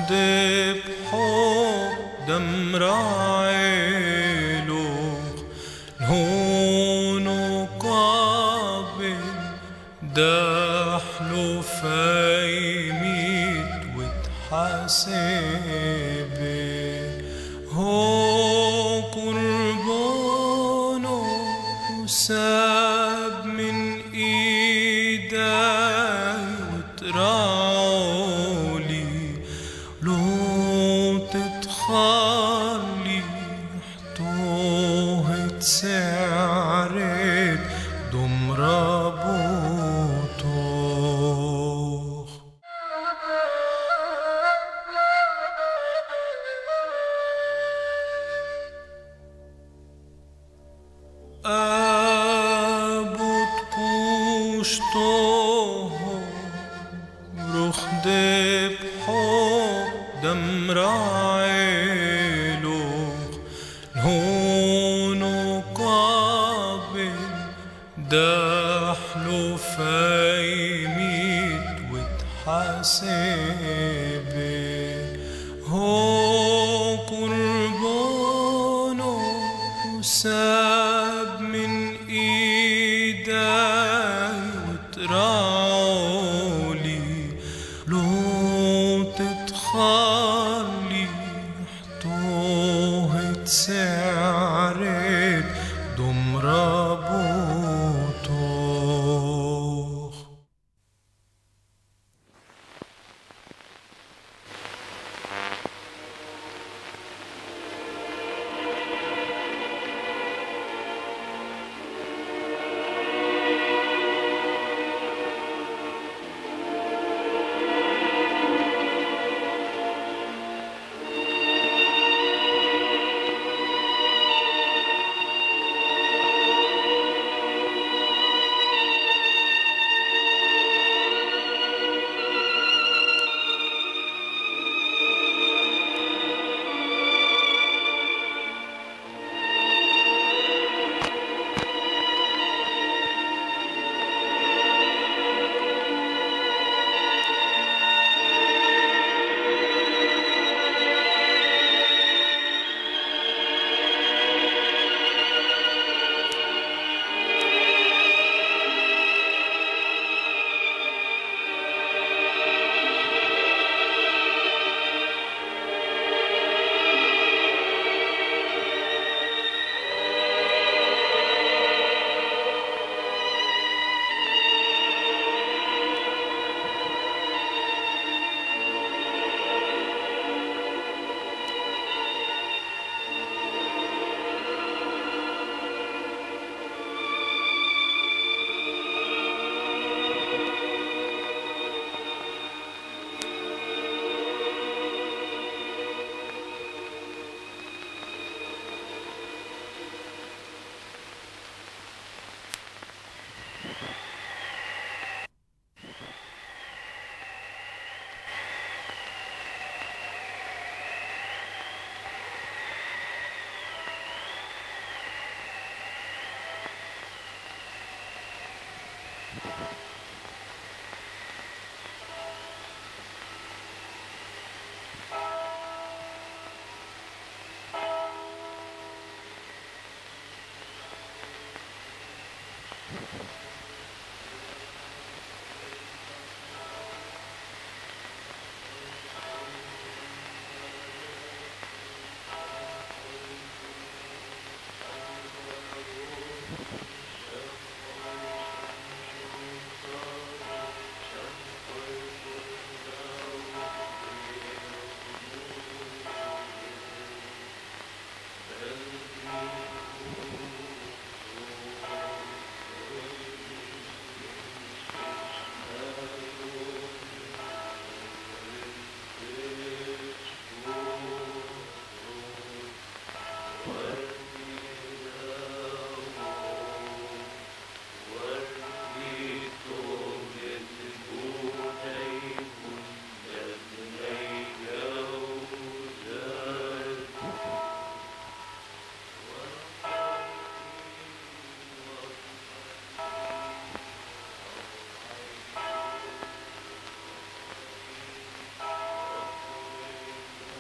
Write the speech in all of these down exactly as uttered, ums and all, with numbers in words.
ذبحوا دم راعيلو هون قابل دحلو فيميت وتحاسبي هو قربانو وساب من ايداي وتراولي لو تتخلي حطوه تسعرت دم رابوتوخ أبوت كوشتوه روخ ذبحوا دم راعيلو هون قابل دحلو فيميت وتحاسبي هو قربانو وساب من ايداي وتراولي لو تتخلي حطوه تسعرت دم رابوتوخ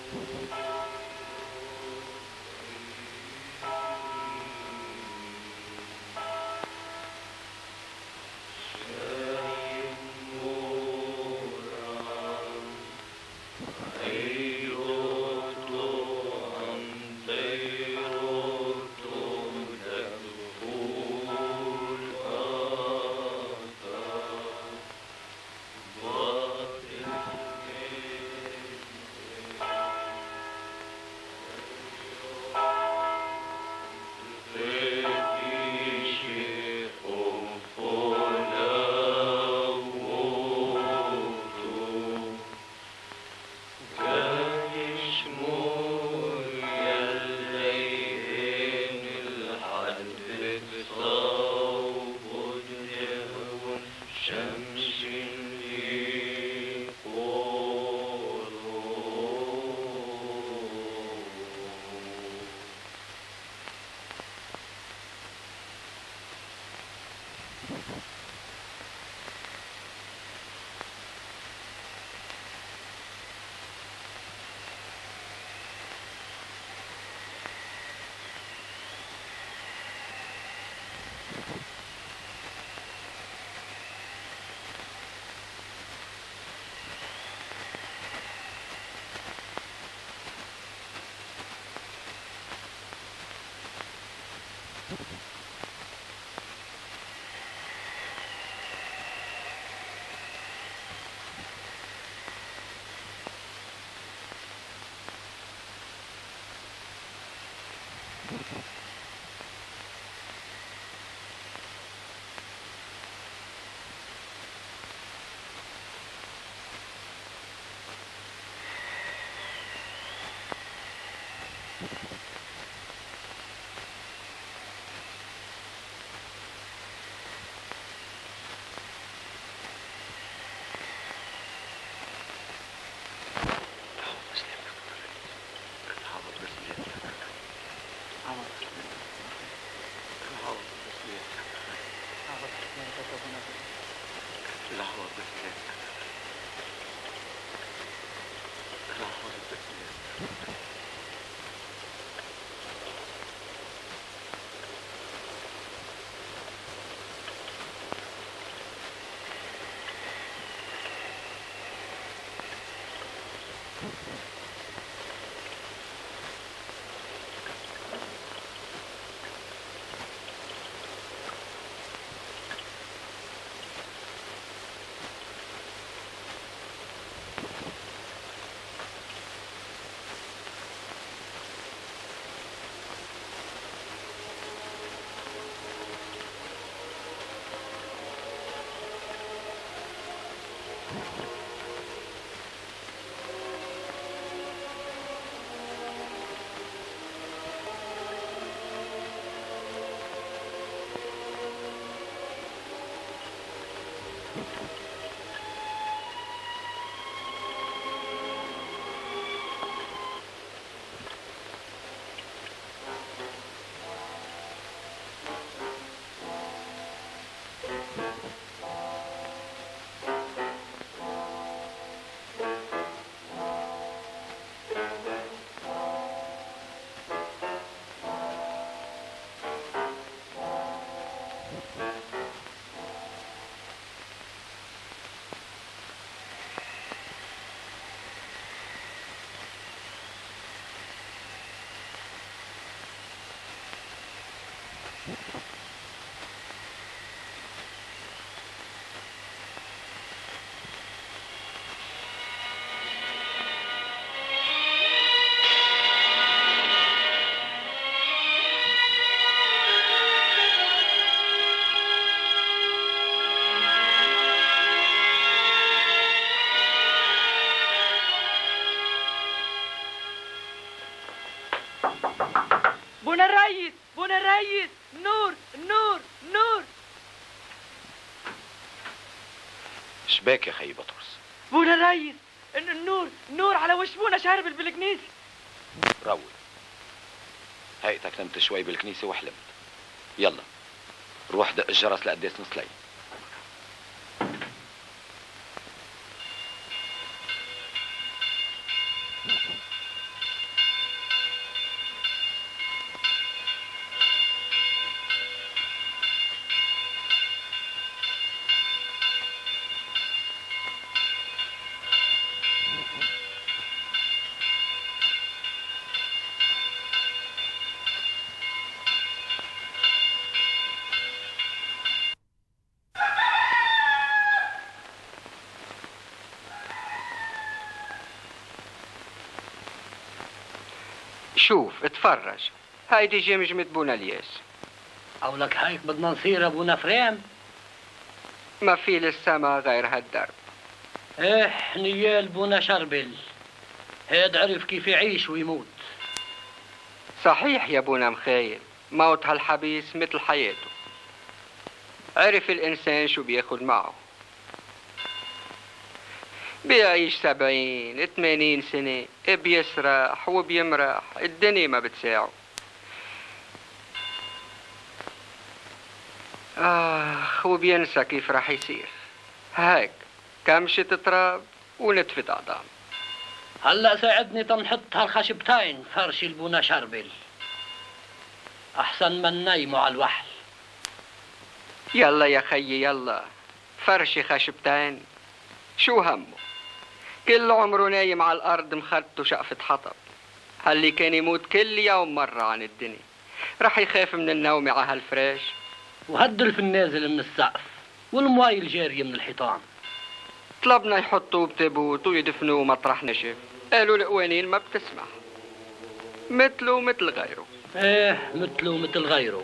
بونا الريس بونا الريس، نور نور نور. شباك يا خي بطرس؟ بونا الريس، النور نور على وش بونا شارب بالكنيسة. روي هيئتك نمت شوي بالكنيسة وحلمت. يلا روح دق الجرس لقداس نصلي. شوف اتفرج، هايدي جمجمة بونا الياس. قولك هيك بدنا نصير ابونا فريم؟ ما في للسما غير هالدرب. ايه نيال بونا شربل، هيد عرف كيف يعيش ويموت. صحيح يا بونا مخايل، موت هالحبيس مثل حياته. عرف الإنسان شو بياخد معه، بيعيش سبعين ثمانين سنة، بيسرح وبيمرح، الدنيا ما بتساعه. آخ وبينسى كيف راح يصير. هيك كمشة تراب ونتفة عظام. هلا ساعدني تنحط هالخشبتين فرش البونا شربل، أحسن من نايموا على الوحل. يلا يا خيي يلا، فرشي خشبتين، شو همه؟ كل عمره نايم على الأرض مخدته شقفة حطب. هاللي كان يموت كل يوم مرة عن الدنيا، رح يخاف من النوم على هالفراش؟ وهالدلف النازل من السقف والمواي الجارية من الحيطان. طلبنا يحطوه بتابوت ويدفنوه مطرح نشف، قالوا القوانين ما بتسمح. مثله مثل غيره. ايه مثله مثل غيره.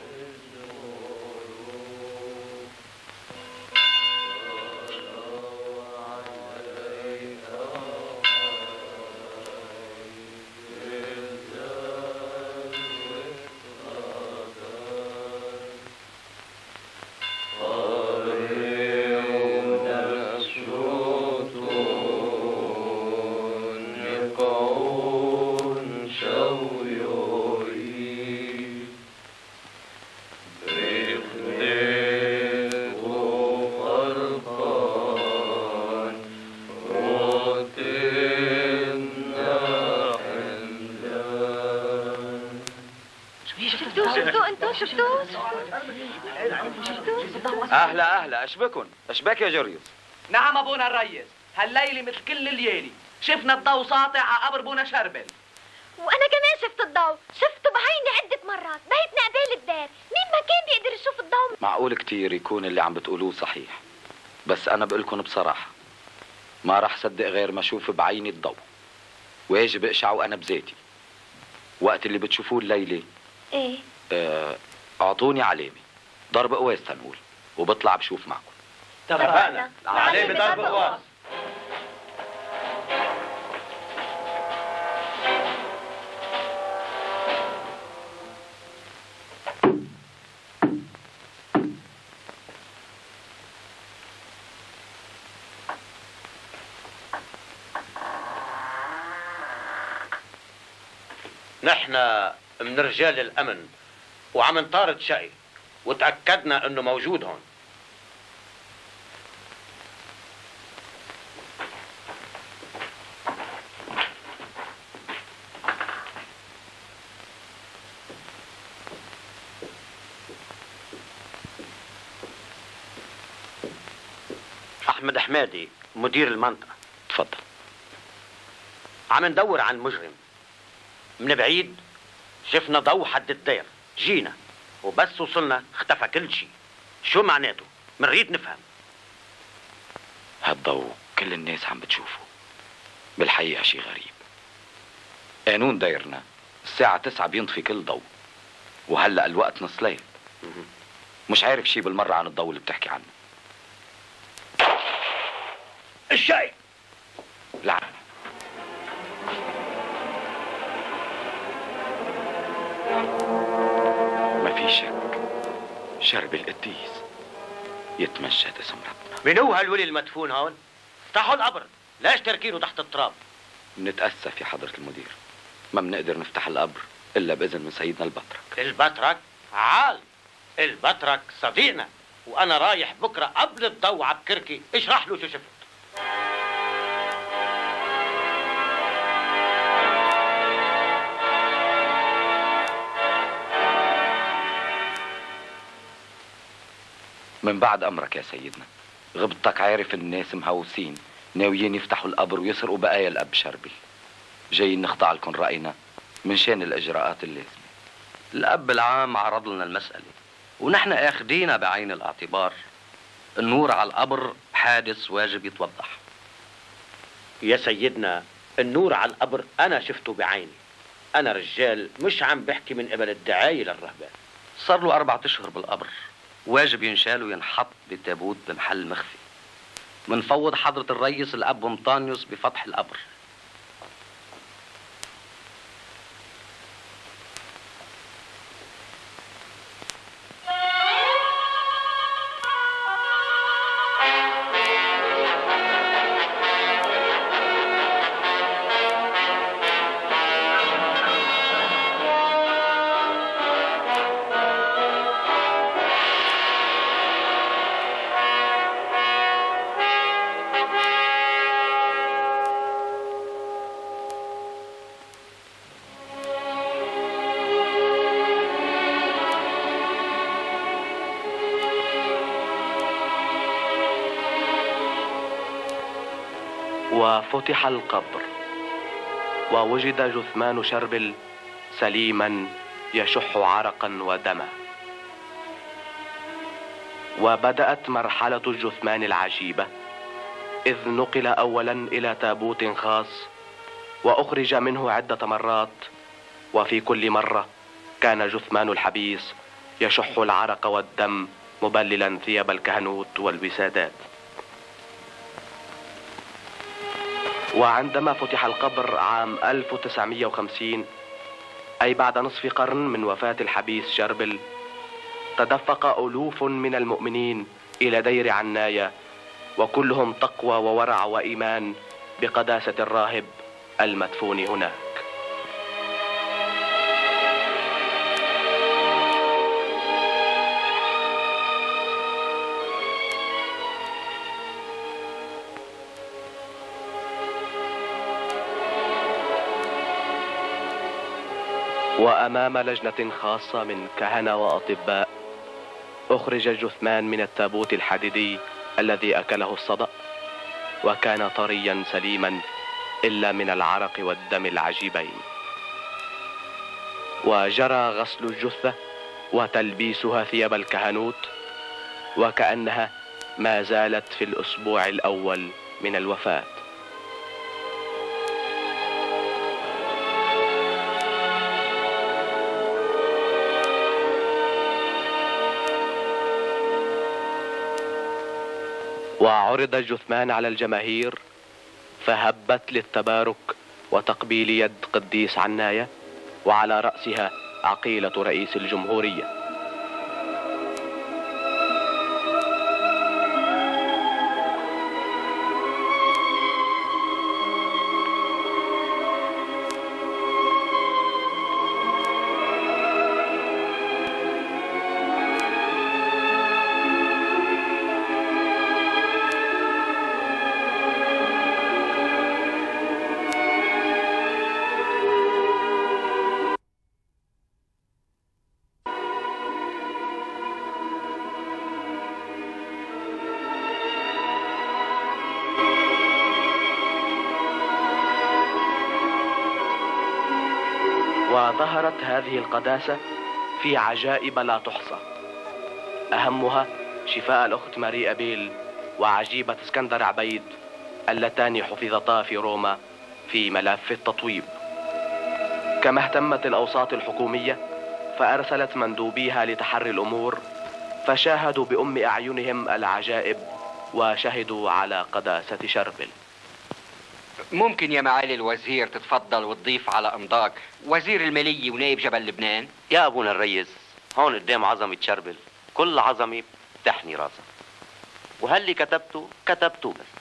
اهلا اهلا، اشبكن اشباك يا جريس؟ نعم ابونا الريس، هالليلة مثل كل الليالي شفنا الضوء ساطع على قبر بونا شربل. وانا كمان شفت الضوء، شفته بعيني عدة مرات، بيتنا قبال الدار، مين ما كان بيقدر يشوف الضوء. معقول كتير يكون اللي عم بتقولوه صحيح، بس انا بقولكن بصراحة ما راح صدق غير ما اشوف بعيني الضوء، واجب اقشع وانا بذاتي. وقت اللي بتشوفوه الليلة ايه اه اعطوني علامة ضرب قواس تنقول، وبطلع بشوف معكم. اتفقنا. علامة ضرب قواس. نحن من رجال الأمن وعم نطارد شقي وتأكدنا انه موجود هون. احمد حمادي مدير المنطقة. تفضل. عم ندور عن مجرم، من بعيد شفنا ضوء حد الدير، جينا وبس وصلنا اختفى كل شيء. شو معناته؟ منريد نفهم. هالضوء كل الناس عم بتشوفه، بالحقيقة شيء غريب. قانون دايرنا الساعة تسعة بينطفي كل ضوء، وهلأ الوقت نص ليل. مش عارف شيء بالمرة عن الضوء اللي بتحكي عنه. الشاي لا ما في شك، شرب القديس يتمجد اسم ربنا. من هو هالولي المدفون هون؟ افتحوا القبر، ليش تركينه تحت التراب؟ نتأسف يا حضرة المدير، ما بنقدر نفتح القبر إلا بإذن من سيدنا البطرك. البطرك؟ عال، البطرك صديقنا، وأنا رايح بكرة قبل الضوء عبكركي اشرح له شو شفت. من بعد أمرك يا سيدنا، غبطك عارف الناس مهووسين ناويين يفتحوا القبر ويسرقوا بقايا الأب شربل. جايين نخضع لكم رأينا من شان الإجراءات اللازمة. الأب العام عرض لنا المسألة ونحن آخدينها بعين الاعتبار. النور على القبر حادث واجب يتوضح. يا سيدنا النور على القبر أنا شفته بعيني، أنا رجال مش عم بحكي من قبل الدعاية للرهبان. صار له أربعة أشهر بالقبر، واجب ينشال وينحط بتابوت بمحل مخفي. منفوض حضرة الريس الأب مطانيوس بفتح القبر. وفتح القبر ووجد جثمان شربل سليما يشح عرقا ودما. وبدأت مرحلة الجثمان العجيبة، إذ نقل أولا إلى تابوت خاص وأخرج منه عدة مرات، وفي كل مرة كان جثمان الحبيس يشح العرق والدم مبللا ثياب الكهنوت والوسادات. وعندما فتح القبر عام ألف وتسعمائة وخمسين، أي بعد نصف قرن من وفاة الحبيس شربل، تدفق ألوف من المؤمنين إلى دير عناية، وكلهم تقوى وورع وإيمان بقداسة الراهب المدفون هناك. وأمام لجنة خاصة من كهنة وأطباء أخرج الجثمان من التابوت الحديدي الذي أكله الصدأ، وكان طريا سليما إلا من العرق والدم العجيبين. وجرى غسل الجثة وتلبيسها ثياب الكهنوت، وكأنها ما زالت في الأسبوع الأول من الوفاة. وعرض الجثمان على الجماهير فهبت للتبارك وتقبيل يد قديس عناية، وعلى رأسها عقيلة رئيس الجمهورية. وظهرت هذه القداسة في عجائب لا تحصى، أهمها شفاء الأخت ماري أبيل وعجيبة اسكندر عبيد اللتان حفظتا في روما في ملف التطويب. كما اهتمت الأوساط الحكومية فأرسلت مندوبيها لتحري الأمور، فشاهدوا بأم أعينهم العجائب وشهدوا على قداسة شربل. ممكن يا معالي الوزير تتفضل وتضيف على امضاك وزير المالية ونائب جبل لبنان؟ يا ابونا الريس، هون قدام عظمة شربل كل عظمة بتحني راسها، وهاللي كتبته كتبته بس.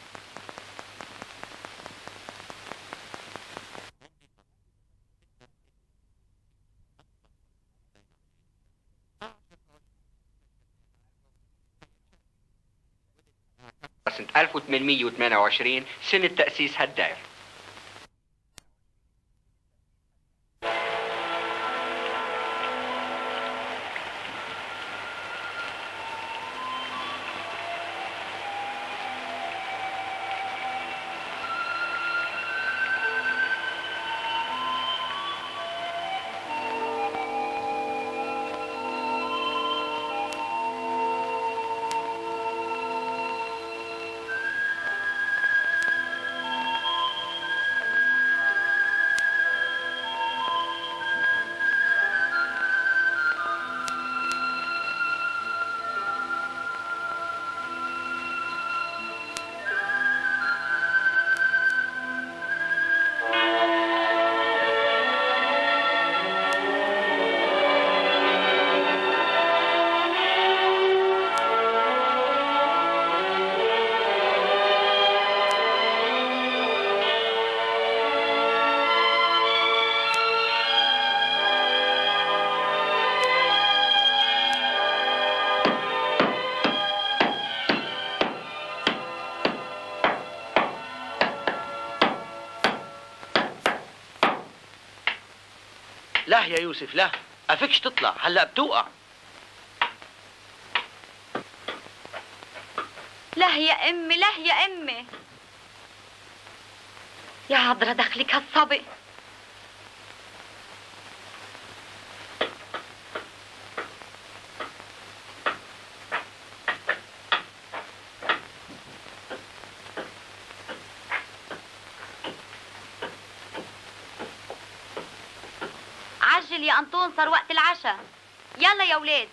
سنة ألف وثمانمائة وثمانية وعشرين سنة تأسيس هالدائرة. لا يا يوسف لا، افكش تطلع هلا بتوقع. لا يا امي لا يا امي، يا عذرا دخلك هالصبي. عجل يا انطون، صار وقت العشاء. يلا يا ولاد.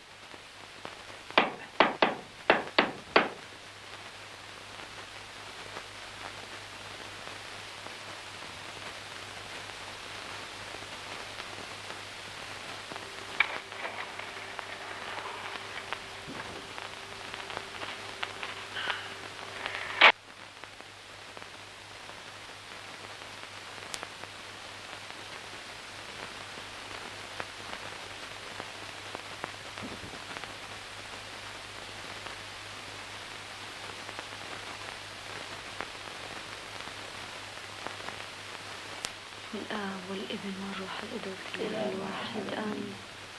الآب والابن والروح القدس الإله الواحد آمين.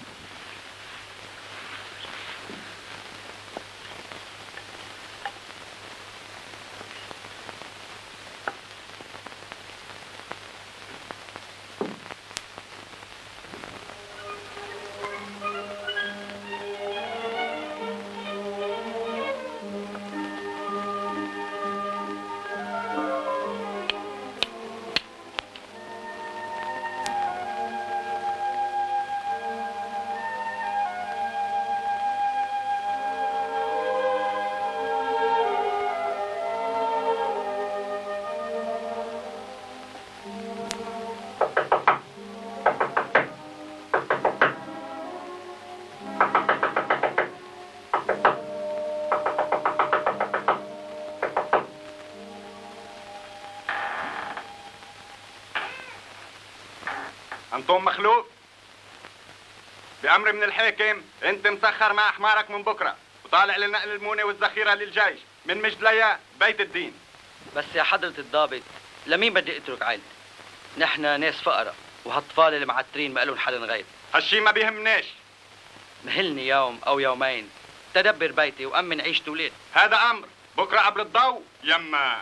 انطون مخلوق، بأمر من الحاكم انت مسخر مع حمارك من بكره وطالع لنقل المونه والذخيره للجيش من مجدليا بيت الدين. بس يا حضرة الضابط، لمين بدي اترك عيلتي؟ نحن ناس فقراء وهالطفال اللي معترين ما لهم حل غير. هالشي ما بيهمناش. مهلني يوم او يومين تدبر بيتي وامن عيشة ولاد. هذا امر، بكره قبل الضوء يما.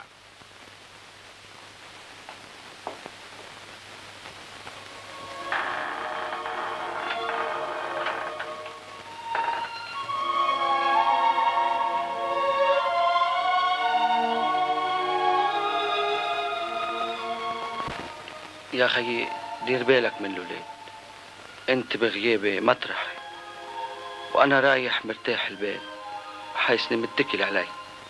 يا خيي دير بالك من الولاد، انت بغيابي مطرحي وانا رايح مرتاح البال حيثني متكل علي.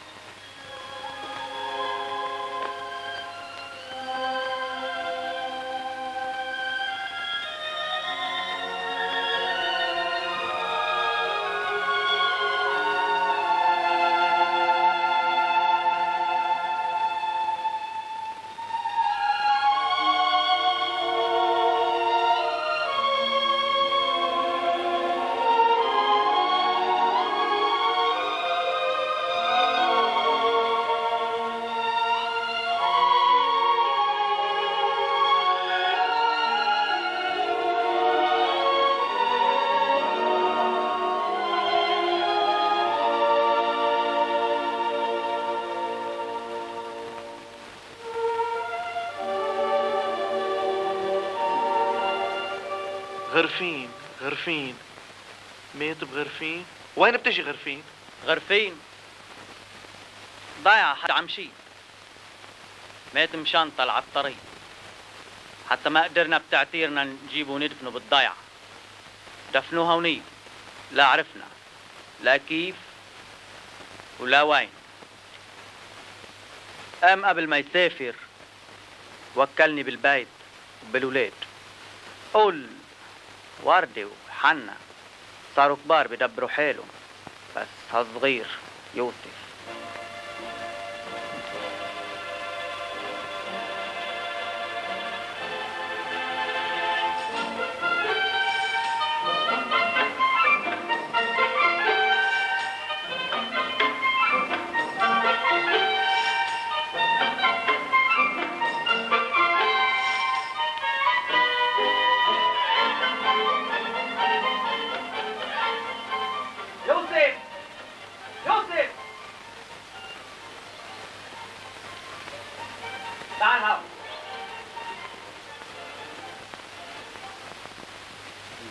غرفين غرفين مات بغرفين. وين بتجي غرفين؟ غرفين ضايعة حد عمشي، مات مشنطل على الطريق حتى ما قدرنا بتعتيرنا نجيبه وندفنه بالضيعة. دفنوها هونيك، لا عرفنا لا كيف ولا وين. قام قبل ما يسافر وكلني بالبيت وبالولاد. قول وردة وحنا صاروا كبار بدبروا حالهم، بس هالصغير يوسف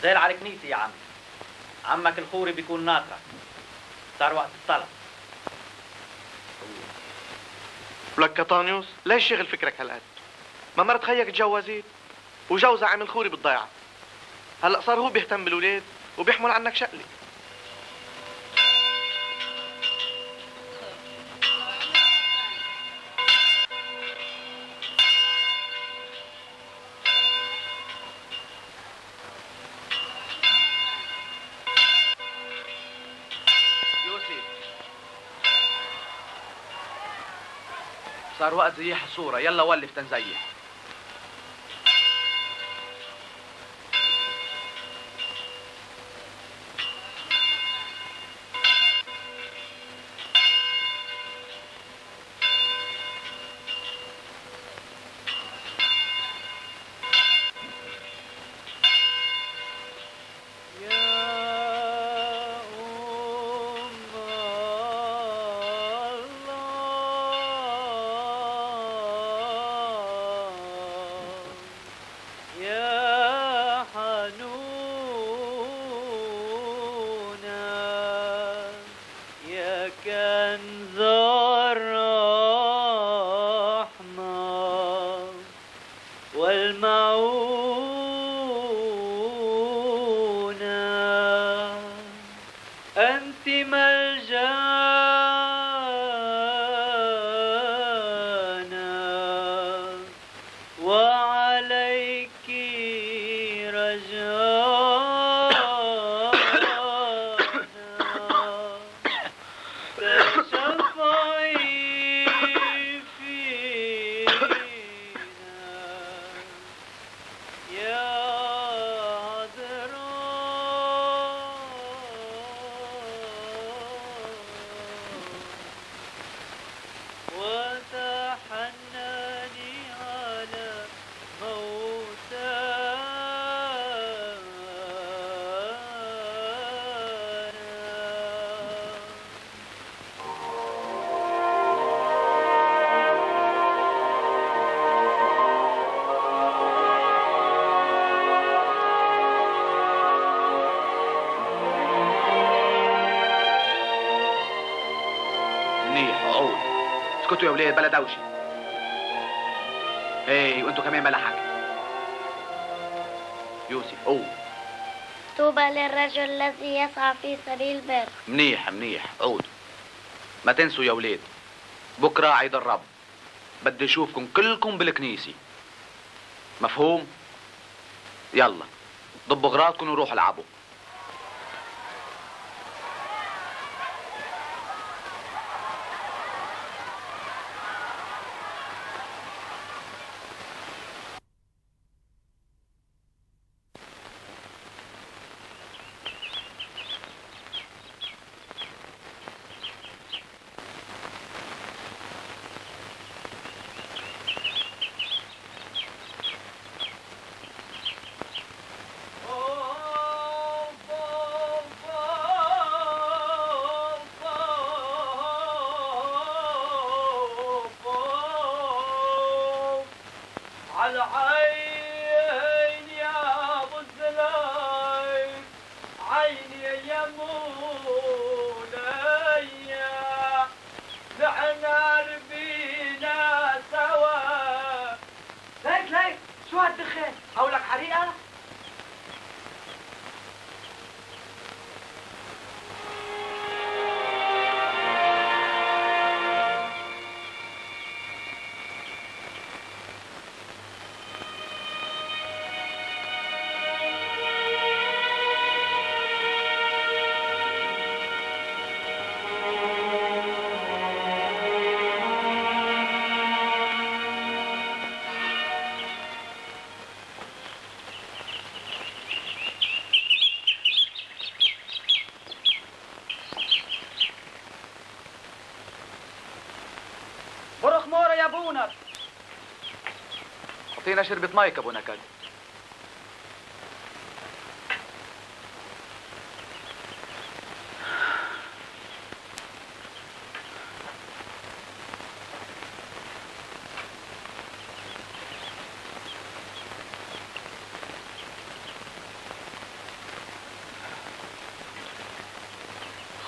زين على الكنيسة يا عمي. عمك الخوري بيكون ناطرك. صار وقت الطلب. ولك كطانيوس ليش شغل فكرك هالقد؟ ما مرت خيك تجوزت وجوزها عامل خوري بالضيعة. هلا صار هو بيهتم بالولاد وبيحمل عنك شقلة. صار وقت زيح الصورة، يلا ولف تنزيح. اسكتوا يا ولاد بلا دوشه. ايه وانتوا كمان بلا حكي. يوسف قوم. طوبى للرجل الذي يسعى في سبيل البر. منيح منيح عود. ما تنسوا يا ولاد بكره عيد الرب، بدي اشوفكم كلكم بالكنيسه. مفهوم؟ يلا ضبوا اغراضكم وروحوا العبوا. اعطينا شربة مايك ابو نكد.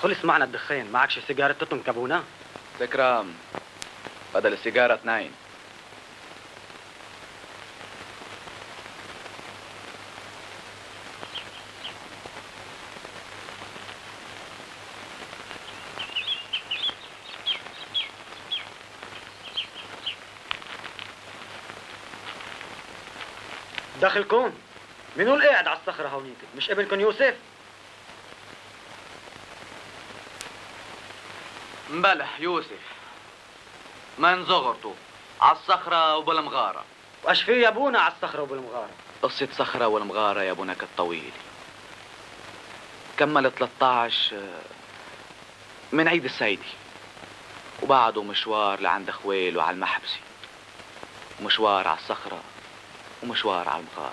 خلص معنا الدخان، معكش سيجارة تطن كابونا؟ تكرم، بدل السيجارة اثنين. دخلكم؟ منو اللي قاعد على الصخرة هونيك؟ مش ابنكم يوسف؟ مبلح يوسف من صغرته على الصخرة وبالمغارة. واش في يا ابونا على الصخرة وبالمغارة؟ قصة صخرة والمغارة يا ابونا كالطويل. كمل ثلاثة عشر من عيد السيدي، وبعده مشوار لعند خويل وعلى المحبسي، ومشوار على الصخرة ومشوار على المغارة.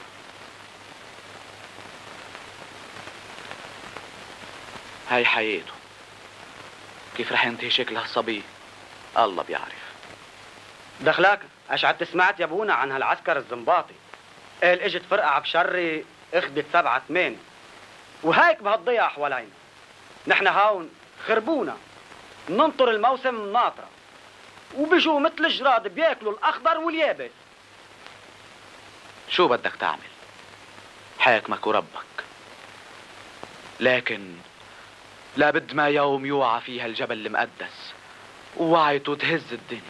هاي حياته. كيف رح ينتهي شكل هالصبي الله بيعرف. دخلك اشعد سمعت يا ابونا عن هالعسكر الزنباطي، قال اجت فرقة عبشري اخذت سبعة ثمانية، وهيك بهالضيعة حوالينا. نحن هون خربونا، ننطر الموسم الناطرة، وبيجوا مثل الجراد بياكلوا الاخضر واليابس. شو بدك تعمل؟ حاكمك وربك. لكن لابد ما يوم يوعى فيها الجبل المقدس ووعيته تهز الدنيا.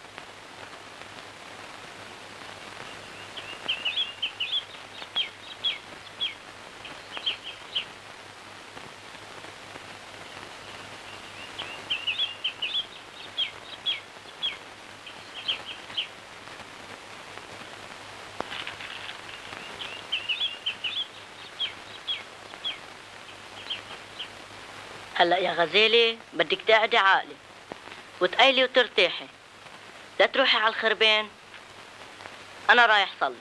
هلا يا غزالة بدك تقعدي عقلي وتقيلي وترتاحي، لا تروحي على الخربان. أنا رايح صلي.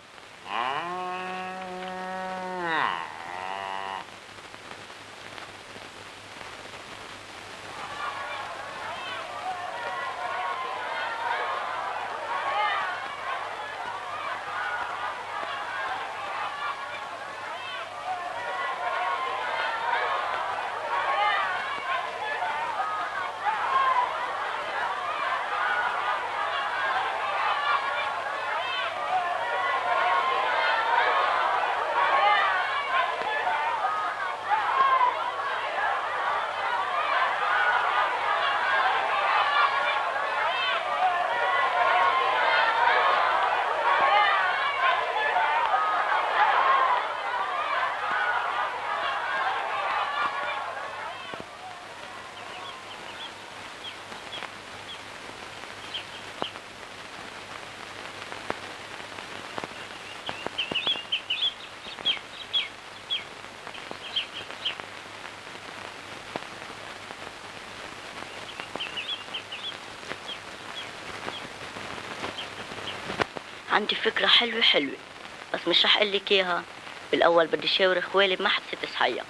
عندي فكرة حلوة حلوة، بس مش رح أقلك إياها. بالأول بدي شاور خوالي بمحبسة تصحيها.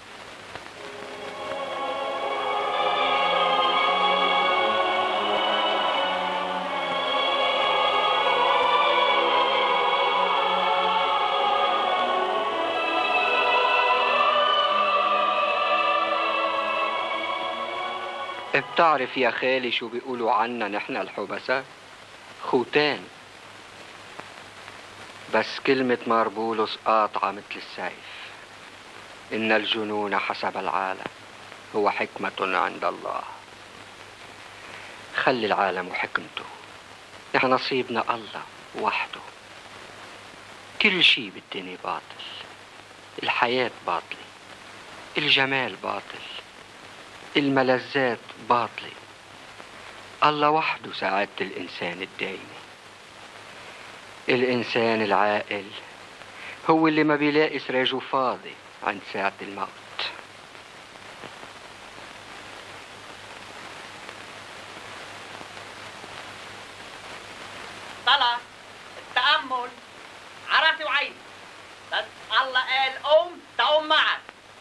بتعرف يا خالي شو بيقولوا عنا نحن الحبساء؟ خوتان. بس كلمة ماربولوس قاطعة مثل السيف. إن الجنون حسب العالم هو حكمة عند الله. خلي العالم وحكمته، نحن نصيبنا الله وحده. كل شي بالدنيا باطل، الحياة باطلة، الجمال باطل، الملذات باطلة. الله وحده سعادة الإنسان الدائمة. الإنسان العاقل هو اللي ما بيلاقي سراجه فاضي عند ساعة الموت. طلع التأمل عرفي وعيني، بس الله قال قوم تقوم معك.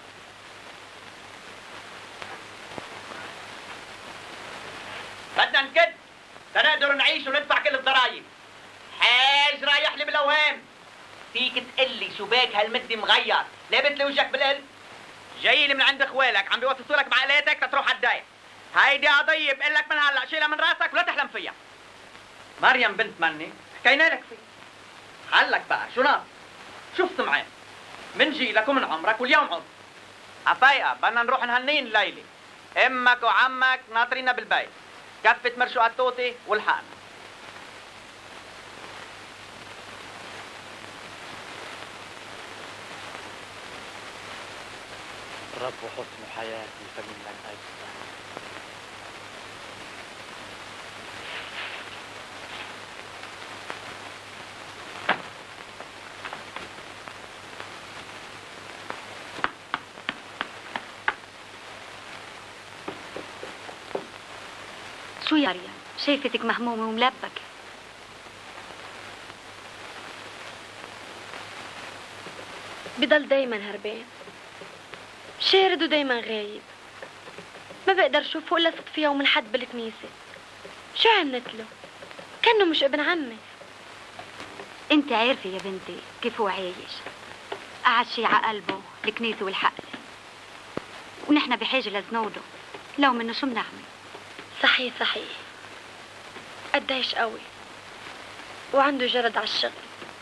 بدنا نكد تنقدر نعيش وندفع كل الضرايب. حاج رايح لي بالاوهام. فيك تقلي شو باك هالمدة مغير، لابت لي وجهك بالقلب؟ جاي لي من عند اخوالك عم بيوصلوا لك بعقليتك تروح على الداية. هيدي قضية بقول لك من هلا شيلها من راسك ولا تحلم فيها. مريم بنت مني حكينا لك فيه. حلك بقى شو ناقص؟ شوف سمعان من جيلك ومن عمرك واليوم عمر. عفايقة بدنا نروح نهنين الليلة. امك وعمك ناطرينا بالبيت. كفة مرشو التوتي والحقنا. رب حسن حياتي فمنك أجزع. شو يا ريان؟ شايفتك مهمومة وملبكة. بضل دايما هربان، شارد ودايما غايب. ما بقدر اشوفه الا صدفة يوم الحد بالكنيسة. شو عملت له؟ كأنه مش ابن عمي. انت عارفة يا بنتي كيف هو عايش. قعد شي على قلبه الكنيسة والحقل، ونحن بحاجة لزنوده. لو منه شو بنعمل؟ صحيح صحيح، قديش قوي وعنده جرد على الشغل،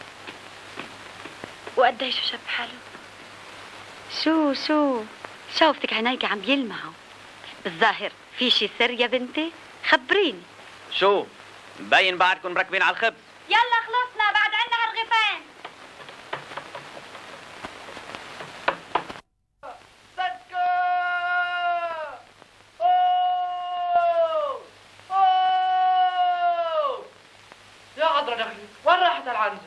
وقديش شاب حلو. شو شو شوفتك عينيك عم بيلمعوا. بالظاهر في شي سر يا بنتي، خبريني. شو مبين بعدكم مركبين على الخبز؟ يلا خلصنا، بعد عنا هالغفان. يا عذرا دخلي، وين راحت العنزة؟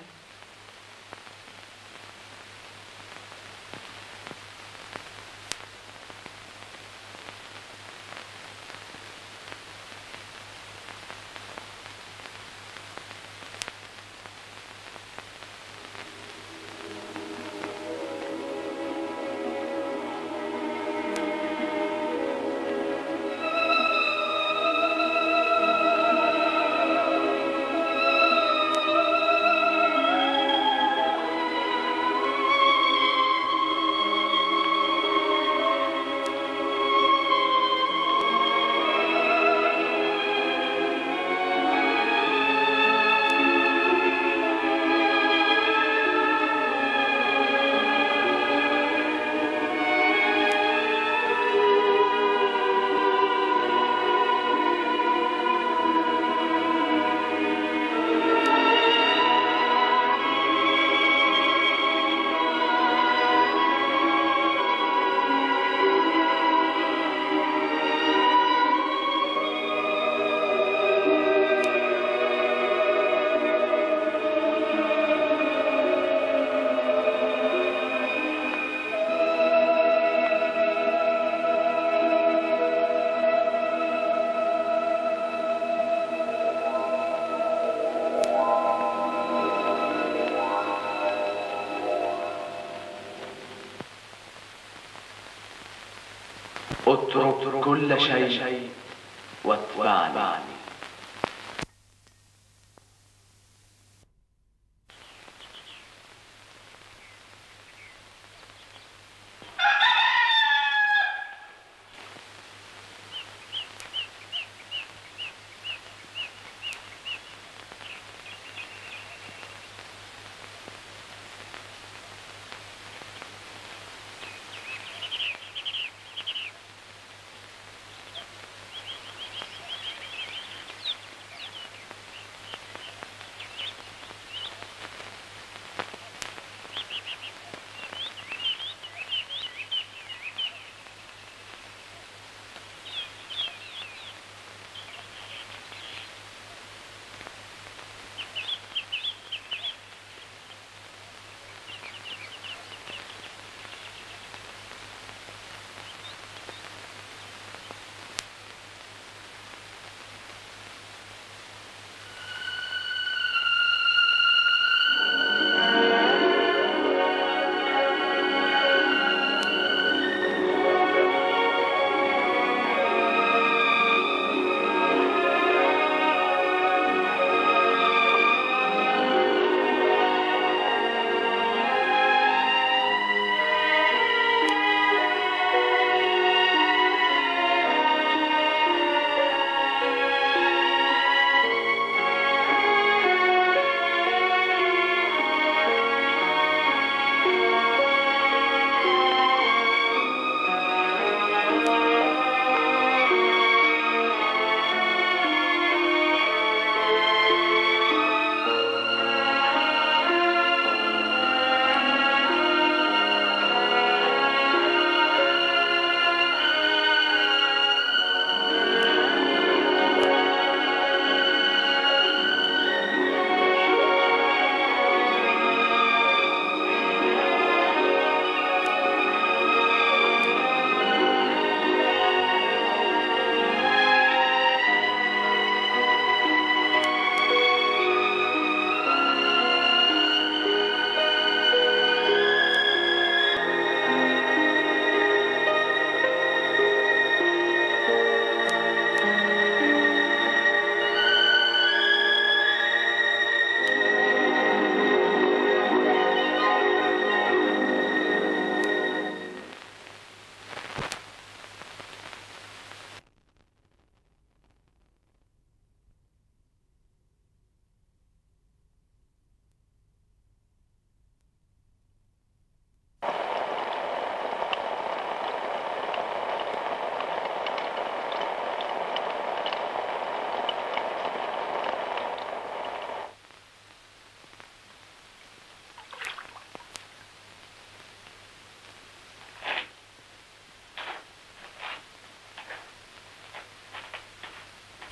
اترك كل شيء واتبعني.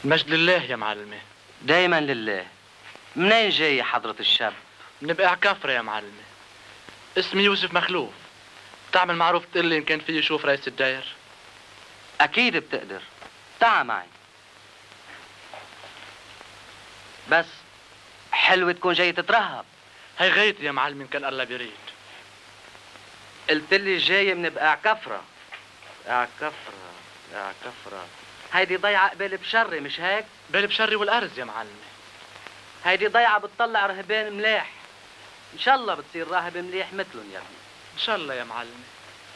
المجد لله يا معلمة. دايما لله. منين جاي حضرة الشاب؟ من بقاع كفرة يا معلمة. اسمي يوسف مخلوف. بتعمل معروف تقول لي إن كان في يشوف رئيس الداير؟ أكيد بتقدر. تعا معي. بس حلوة تكون جاي تترهب. هي غايتي يا معلم كان الله بيريد. قلت لي جاي من بقاع كفرة. بقاع كفرة بقاع كفرة. هيدي ضيعة قبال بشري مش هيك؟ قبال بشري والأرز يا معلمة. هيدي ضيعة بتطلع رهبان ملاح. إن شاء الله بتصير راهب مليح مثلهم يا ابني. إن شاء الله يا معلمة.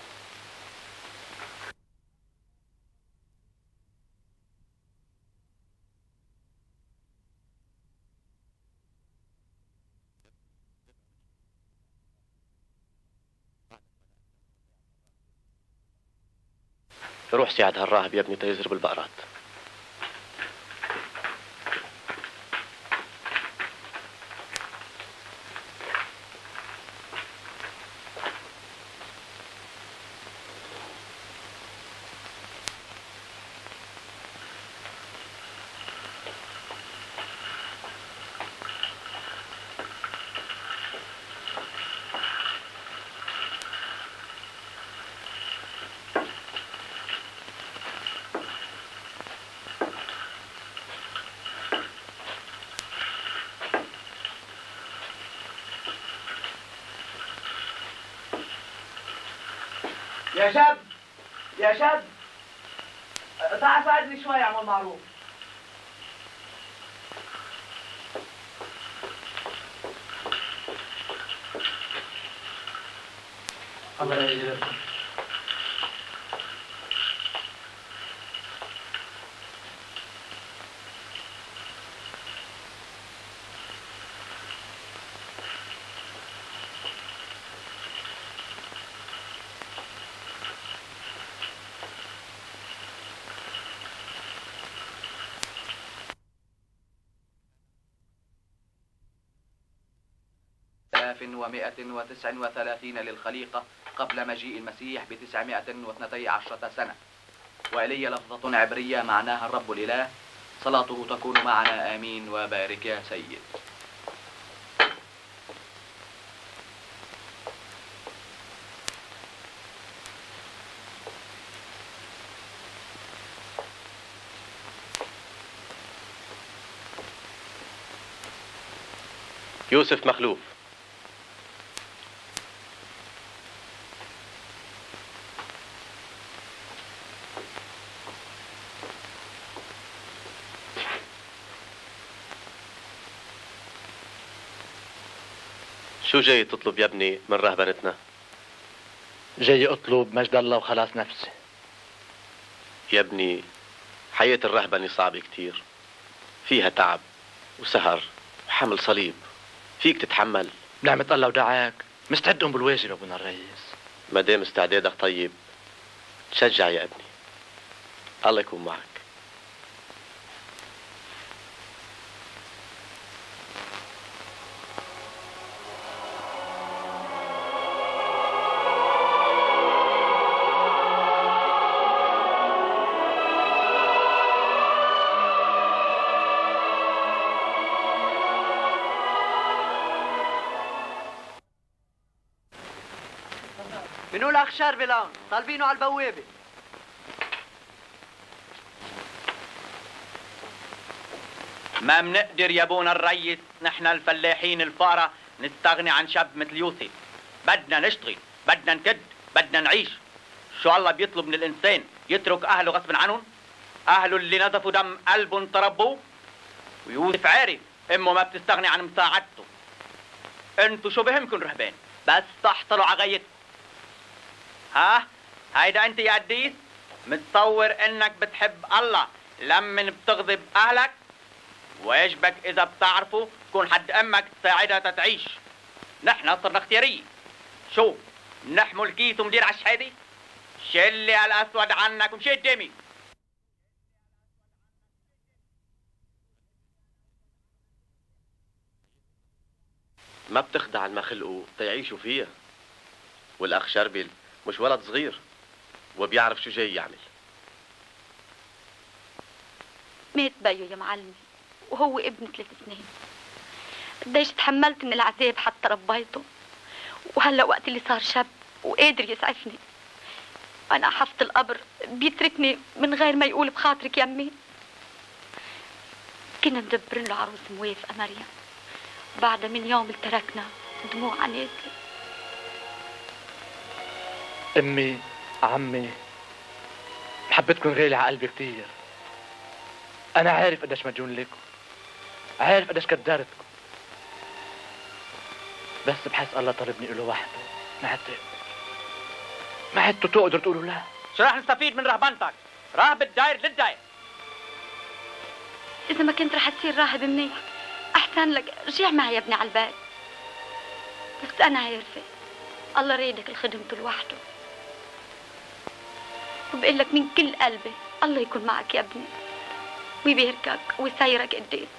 روح ساعد هالراهب يا ابني تيزرب البقرات. يا شاب يا شاب تعال ساعدني شوي اعمل معروف. الله يجزيك. ومائة وتسع وثلاثين للخليقة قبل مجيء المسيح بتسعمائة واثنتي عشرة سنة. وإلي لفظة عبرية معناها الرب الإله، صلاته تكون معنا آمين وبارك يا سيد. يوسف مخلوف. شو جاي تطلب يا ابني من رهبنتنا؟ جاي اطلب مجد الله وخلاص نفسي. يا ابني حياة الرهبنة صعبة كتير، فيها تعب وسهر وحمل صليب، فيك تتحمل. نعمة الله ودعاك، مستعد أقوم بالواجب ابونا الرئيس. ما دام استعدادك طيب تشجع يا ابني، الله يكون معك. منو الاخ شربي لون؟ طالبينه على البوابه. ما منقدر يا ابونا الريس نحن الفلاحين الفقراء نستغني عن شاب مثل يوسف. بدنا نشتغل، بدنا نكد، بدنا نعيش. شو الله بيطلب من الانسان؟ يترك اهله غصب عنهم؟ اهله اللي نزفوا دم قلبهم تربوه؟ ويوسف عارف امه ما بتستغني عن مساعدته. انتو شو بهمكن رهبان؟ بس تحصلوا على غايتكم. ها؟ هيدا انت يا قديس متصور انك بتحب الله لمن بتغضب اهلك؟ واجبك اذا بتعرفه كون حد امك تساعدها تتعيش. نحن صرنا اختياريين. شو؟ نحمل كيس ومدير على الشهاده؟ شلي الاسود عنك ومشي قدامي. ما بتخدع المخلقوا تيعيشوا فيها. والاخ شربل مش ولد صغير وبيعرف شو جاي يعمل. مات بيو يا معلمي وهو ابن ثلاث سنين. قديش تحملت من العذاب حتى ربيته، وهلا وقت اللي صار شاب وقادر يسعفني انا حفظ القبر بيتركني من غير ما يقول بخاطرك يمي. كنا مدبرين له عروس موافقه مريم، بعد من يوم اللي تركنا دموع نازله. امي عمي محبتكم غالية على قلبي كتير. انا عارف قديش مديون لكم، عارف قديش قدرتكم، بس بحس الله طلبني له وحده ما عدت ما عدتوا تقدروا تقولوا لا. شو رح نستفيد من رهبنتك؟ راهب الداير للداير. اذا ما كنت رح تصير راهب منيح احسن لك رجع معي يا ابني على البيت. بس انا عارفه الله رايدك لخدمته لوحده، وبقول لك من كل قلبي الله يكون معك يا ابني ويباركك ويسيرك قدام.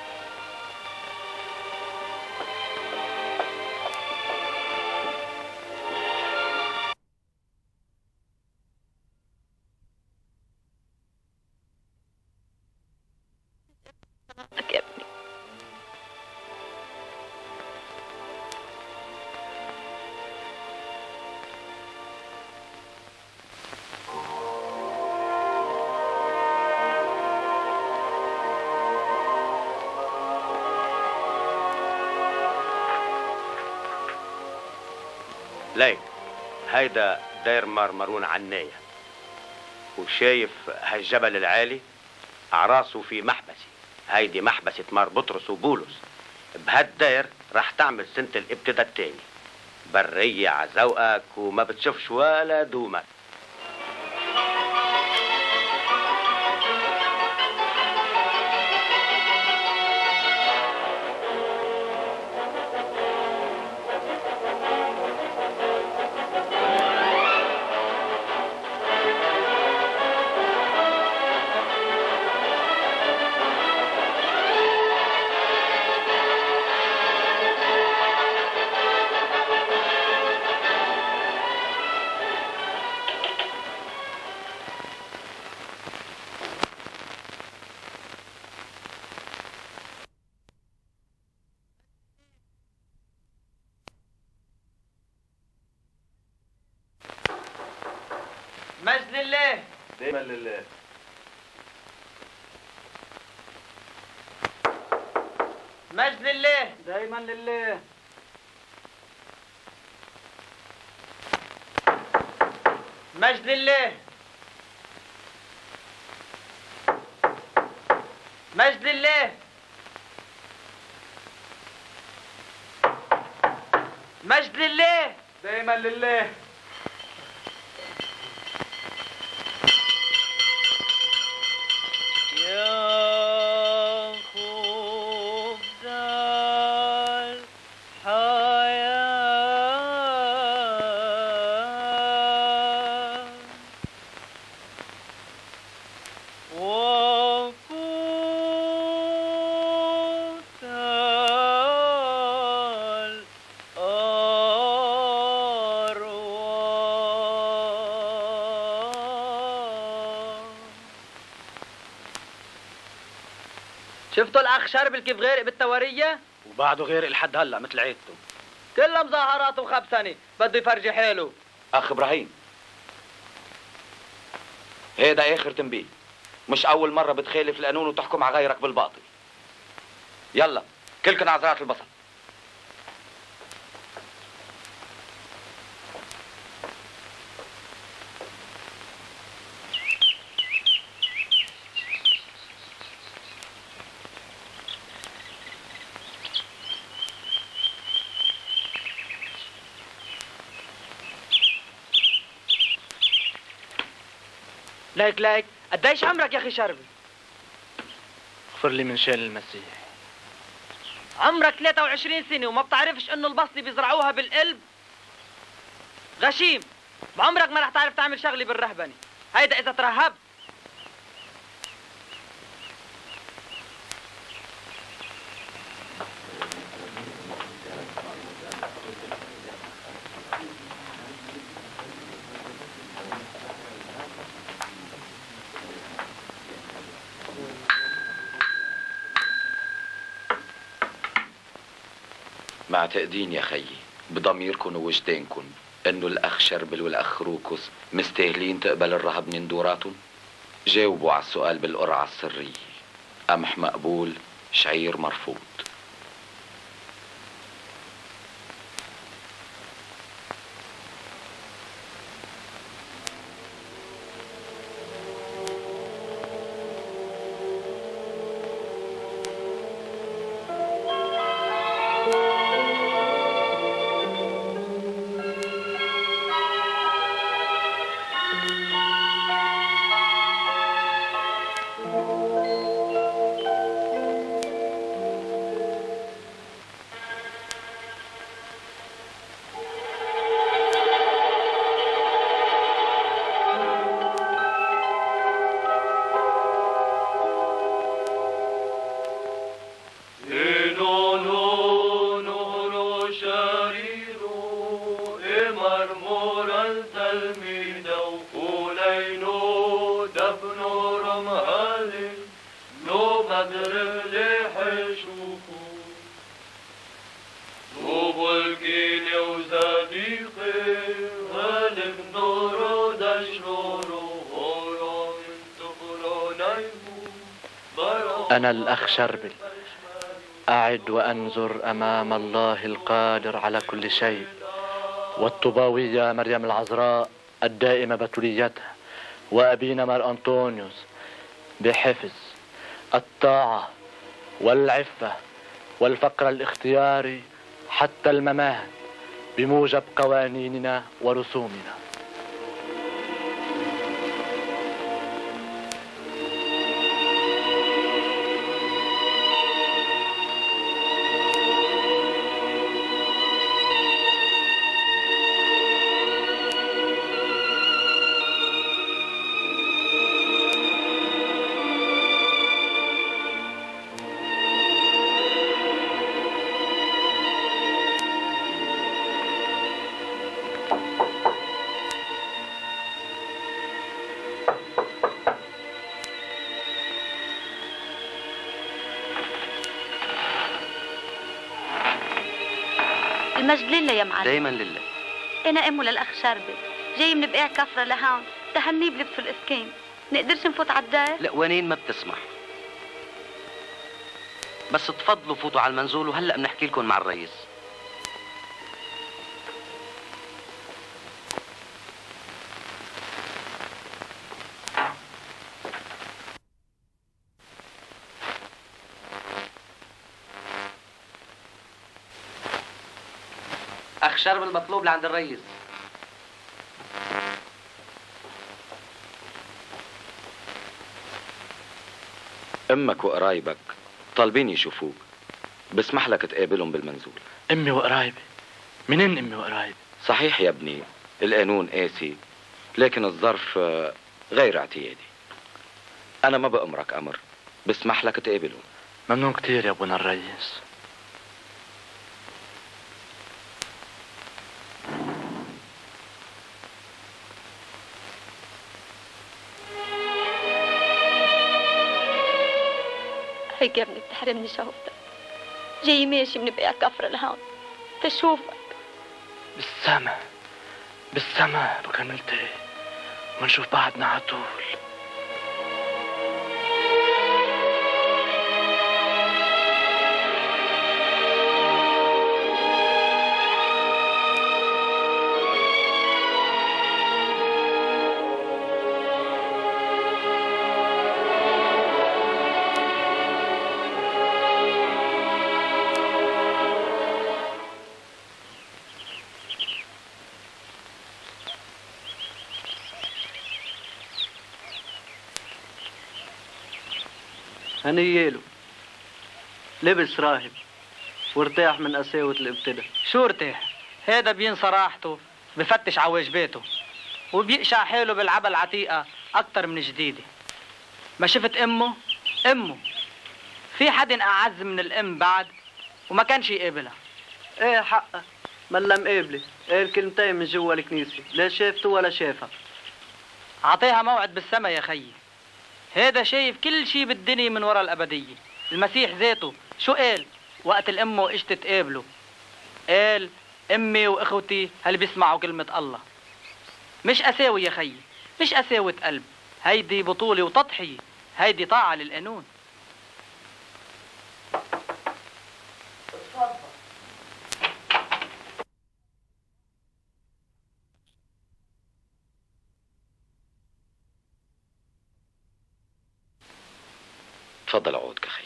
يا ابني ليك هيدا داير مرمرون عناية، وشايف هالجبل العالي عراسه في محبسي، هيدي محبسة مار بطرس وبولس. بهالداير رح تعمل سنة الابتداء التاني، برية عزوقك وما بتشوفش ولا دومك. مجد لله دايما لله. مجد لله دايما لله. مجد لله. مجد لله. مجد لله دايما لله. شفتوا الاخ شربل كيف غرق بالتوريه؟ وبعده غير لحد هلا مثل عيدته. كلها مظاهرات وخبسنه، بده يفرجي حاله. اخ ابراهيم، هيدا اخر تنبيه، مش اول مره بتخالف القانون وتحكم على غيرك بالباطل. يلا كلكن عذرات البصل. ليك ليك قديش عمرك يا اخي شربل؟ اغفر لي من شان المسيح. عمرك ثلاثة وعشرين سنة وما بتعرفش انه البصلة بيزرعوها بالقلب؟ غشيم، بعمرك ما رح تعرف تعمل شغلة بالرهبنة، هيدا إذا ترهبت. معتقدين يا خيي بضميركن ووجدانكن انه الاخ شربل والاخ روكوس مستاهلين تقبل الرهب من دوراتهم؟ جاوبوا على السؤال بالقرعة السرية. قمح مقبول، شعير مرفوض. أنا الأخ شربل، أعد وأنظر أمام الله القادر على كل شيء، والطوباوية مريم العذراء الدائمة بتوليتها، وأبينا مار أنطونيوس بحفظ الطاعة والعفة والفقر الاختياري حتى الممات بموجب قوانيننا ورسومنا. المجد لله يا معلم. دايما لله. انا امه للاخ شربل، جاي من بقيع كفره لهون تهنيه بلبس الاسكين. نقدرش نفوت على الدار؟ لا وانين ما بتسمح. بس تفضلوا فوتوا على المنزول وهلا بنحكي لكم مع الرئيس. اخ شرب المطلوب لعند الرئيس. امك وقرايبك طالبين يشوفوك، بسمح لك تقابلهم بالمنزول. امي وقرايبي؟ منين امي وقرايبي؟ صحيح يا ابني، القانون قاسي، لكن الظرف غير اعتيادي. انا ما بأمرك امر، بسمح لك تقابلهم. ممنون كتير يا ابونا الرئيس. هيك يا ابني بتحرمني شوفتك، جاي ماشي من بقيع كفرة لهون تشوفك. بالسما بالسما بكون نلتقي ونشوف بعضنا على طول. هنياله لبس راهب وارتاح من قساوة الابتلاء. شو ارتاح؟ هيدا بينسى راحته، بفتش على واجباته وبيقشع حاله بالعبا العتيقة أكتر من جديدة. ما شفت أمه؟ أمه في حد أعز من الأم بعد وما كانش يقابلها. ايه حقها، ملا مقابلة، قال كلمتين من جوا الكنيسة، لا شافته ولا شافها. عطيها موعد بالسما يا خيي. هيدا شايف كل شي بالدنيا من ورا الأبدية. المسيح ذاته شو قال وقت الأمه اجت تقابله؟ قال امي واخوتي هل بيسمعوا كلمة الله. مش قساوي يا خيي، مش قساوة قلب، هيدي بطولة وتضحية، هيدي طاعة للقانون. تفضل عود كخي.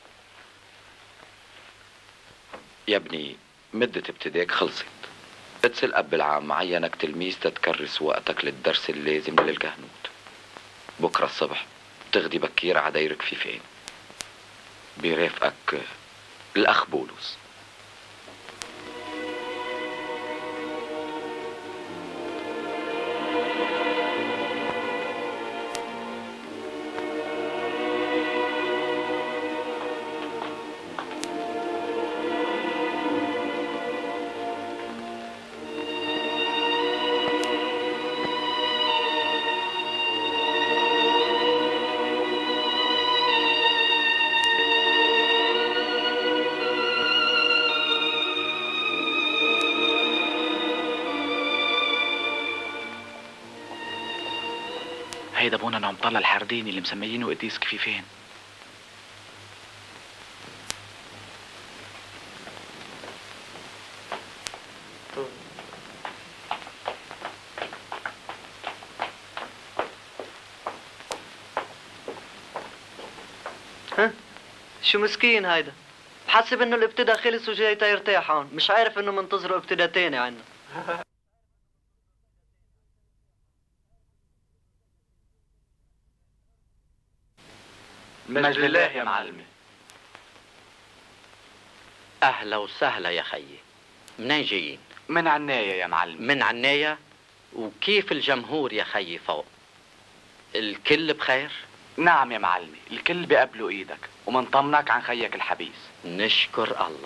يا ابني مدة ابتداك خلصت. اتصل قبل العام عينك تلميذ تتكرس وقتك للدرس اللازم للكهنوت. بكرة الصبح تغدي بكير عداير كفيفين. بيرافقك الأخ بولس. هيدا ابونا نعم طلع الحرديني اللي مسميينه قديس كفيفين. ها شو مسكين هيدا، بحسب انه الابتداء خلص وجاي تيرتاح هون، مش عارف انه منتظره ابتداء تاني عنا. مجد لله يا معلمي. أهلا وسهلا يا خيي. منين جايين؟ من عناية يا معلم. من عناية؟ وكيف الجمهور يا خيي فوق؟ الكل بخير؟ نعم يا معلمي، الكل بيقبلوا ايدك ومنطمنك عن خيك الحبيس. نشكر الله.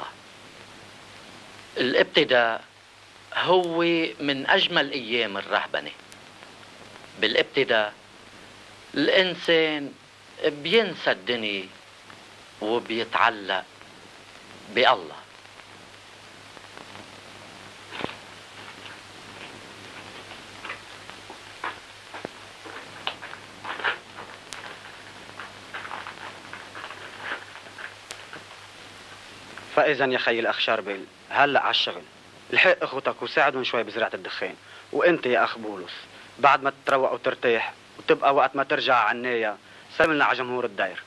الابتداء هو من أجمل أيام الرهبنة. بالابتداء الإنسان بينسى الدنيا وبيتعلق بالله. فإذا يا خي الأخ شاربيل هلأ على الشغل، الحق أخوتك وساعدهم شوي بزراعة الدخان، وأنت يا أخ بولس بعد ما تروق وترتاح وتبقى وقت ما ترجع عناية سلمنا على جمهور الداير.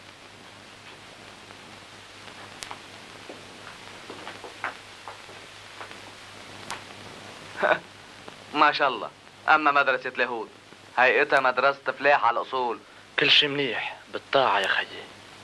ما شاء الله. أما مدرسة اليهود هيئتها مدرسة فلاح على الأصول. كل شي منيح بالطاعة يا خيي.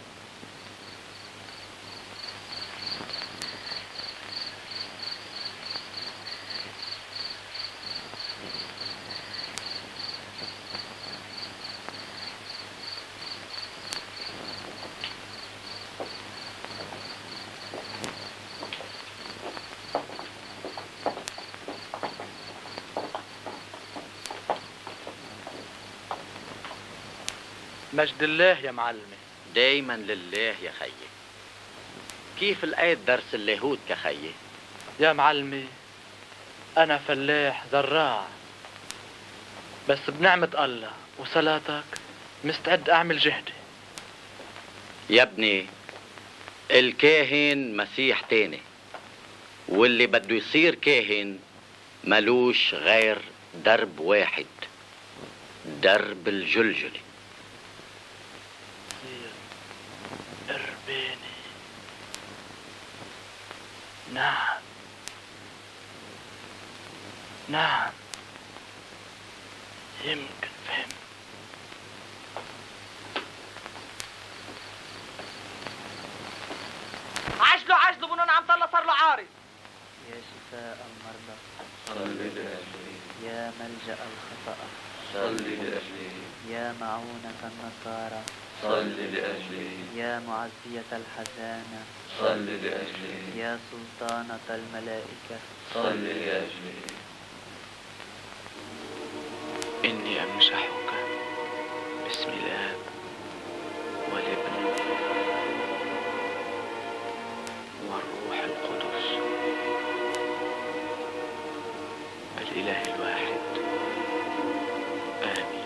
مجد الله يا معلمي. دايما لله يا خيي. كيف لقيت درس اللاهوت كخيي؟ يا معلمي أنا فلاح زراع، بس بنعمة الله وصلاتك مستعد أعمل جهدي. يا ابني الكاهن مسيح تاني، واللي بده يصير كاهن ملوش غير درب واحد، درب الجلجلة. إربيني. نعم نعم يمكن فهم. عجلوا عجلوا بنون عم طلع صار له عارض. يا شفاء المرضى صل لأجلي. يا ملجأ الخطأ صل لأجلي. يا معونة النصارى صل لأجلي. يا معزية الحزانة صل لأجلي. يا سلطانة الملائكة صل لأجلي. إني أمسحك باسم الآب والابن والروح القدس. الواحد آمين.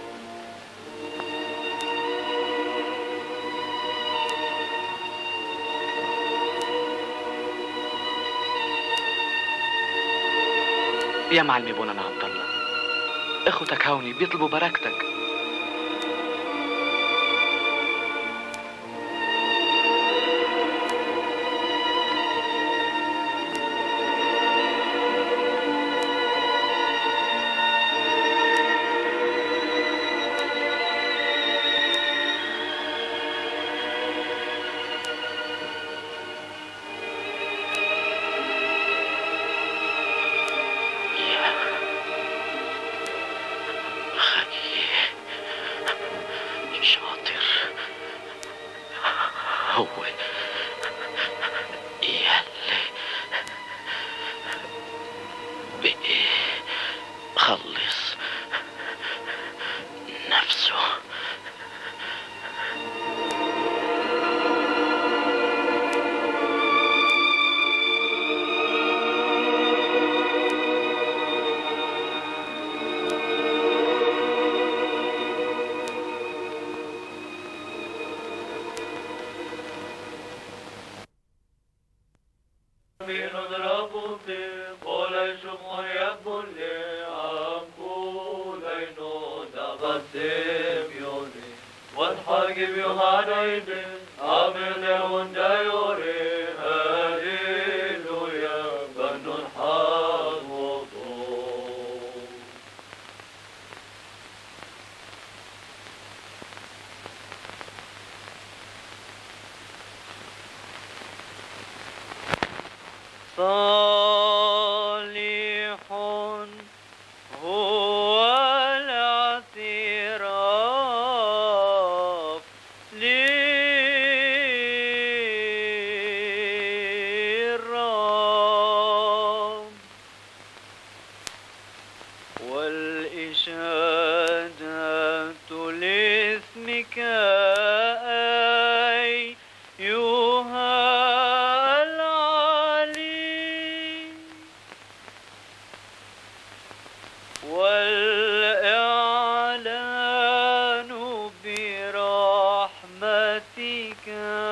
يا معلمي بونا عبد الله، اخوتك هوني بيطلبوا بركتك. صالح هو الاعتراف للرب والإشادة لاسمك أيها العلي والإعلان برحمتك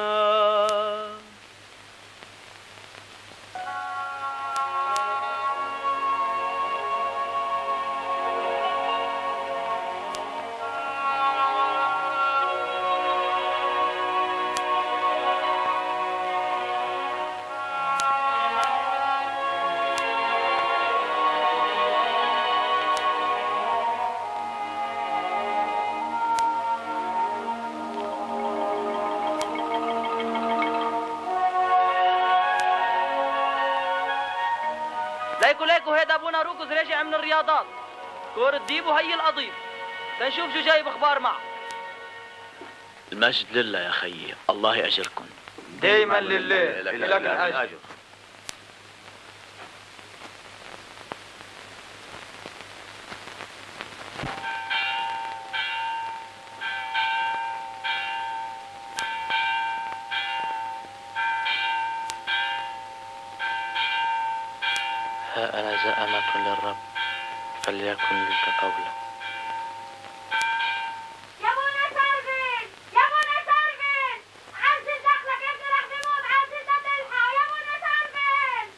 ليكو ليكو هيدا ابونا روكوز راجع من الرياضات. كور الديب وهي القضيب. تنشوف شو جايب اخبار معه. المجد لله يا خيي، الله يأجركم. دايما لله، لك الأجر. ها أنا ذا أمة للرب، فليكن لك قولا. يا بونا سربن، يا بونا سربن، عزل دخلك ابن رح بموت، عزل ما تلحق يا بونا سربن.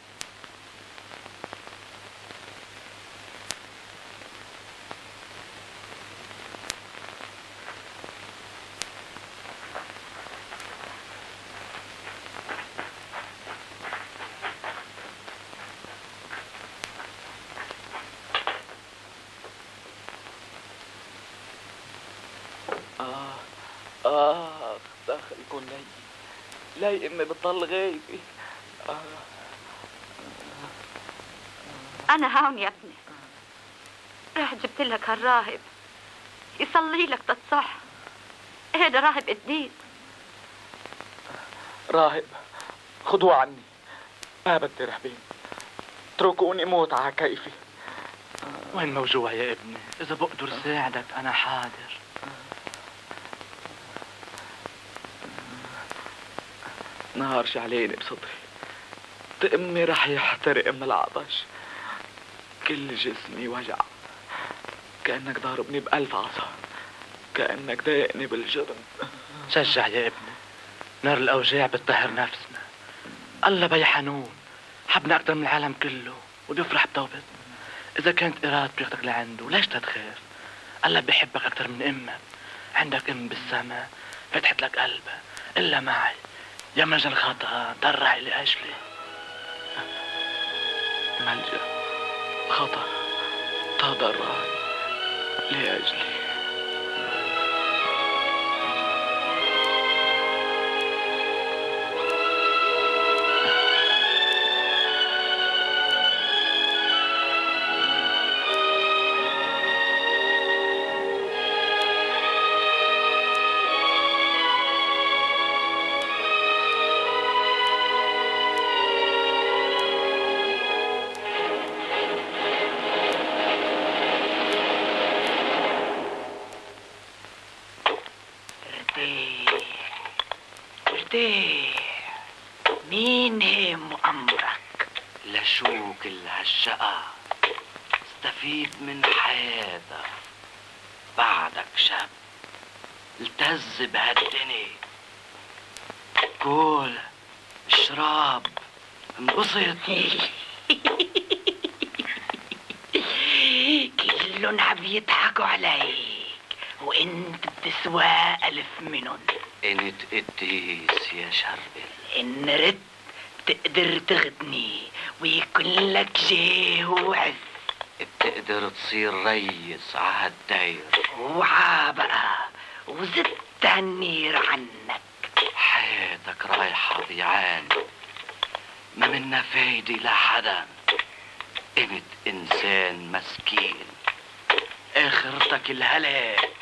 آه آه داخلكم لي لي أمي بتضل غايبة. آه. أنا هون يا ابني، رح جبت لك هالراهب يصلي لك تتصح. هيدا راهب قديس. راهب خدوه عني، ما بدي رهبين، اتركوني موت على كيفي. وين موجوع يا ابني؟ إذا بقدر ساعدك أنا حاضر. نهار شعلاني بصدري، تأمي رح يحترق من العطش. كل جسمي وجع، كأنك ضاربني بألف عصا، كأنك ضايقني بالجرم. شجع يا ابني، نار الأوجاع بتطهر نفسنا. الله بي حنون، حبنا أكتر من العالم كله وبيفرح بتوبتنا. إذا كانت إرادته ياخدك لعنده ليش تتخاف؟ الله بيحبك أكتر من أمك. عندك أم بالسماء فتحت لك قلبها. إلا معي يا مجد الخطأ ضرعي لأجلي. ملجأ خطأ تضرعي لأجلي. مين هي مؤامرك؟ لشوك الهالشقة استفيد من حياتك. بعدك شاب التز بهالدنيا، كول اشرب انبسط. كلن عم يضحكوا عليك وانت بتسوى الف منن. انت قديس يا شربل، إن ردت بتقدر تغني ويكون لك جاه وعز. بتقدر تصير ريس عهالدير. اوعى بقى وزدت هالنير عنك. حياتك رايحة ضيعان، ما منا فايدة لحدا. انت انسان مسكين، اخرتك الهلاك.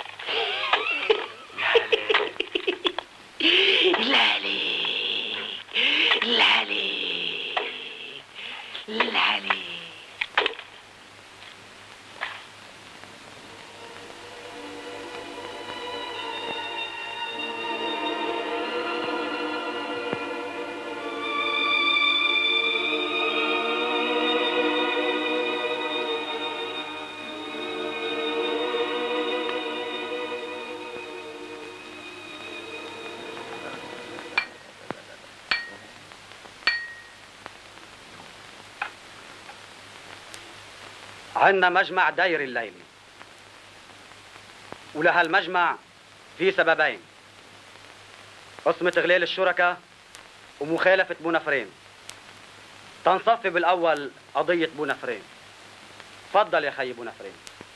الهليك الهليك الهليك. عندنا مجمع داير الليلة، ولهالمجمع في سببين: قسمة إغلال الشركاء ومخالفة بونفرين. تنصفي بالأول قضية بونفرين. تفضل يا خي بونفرين.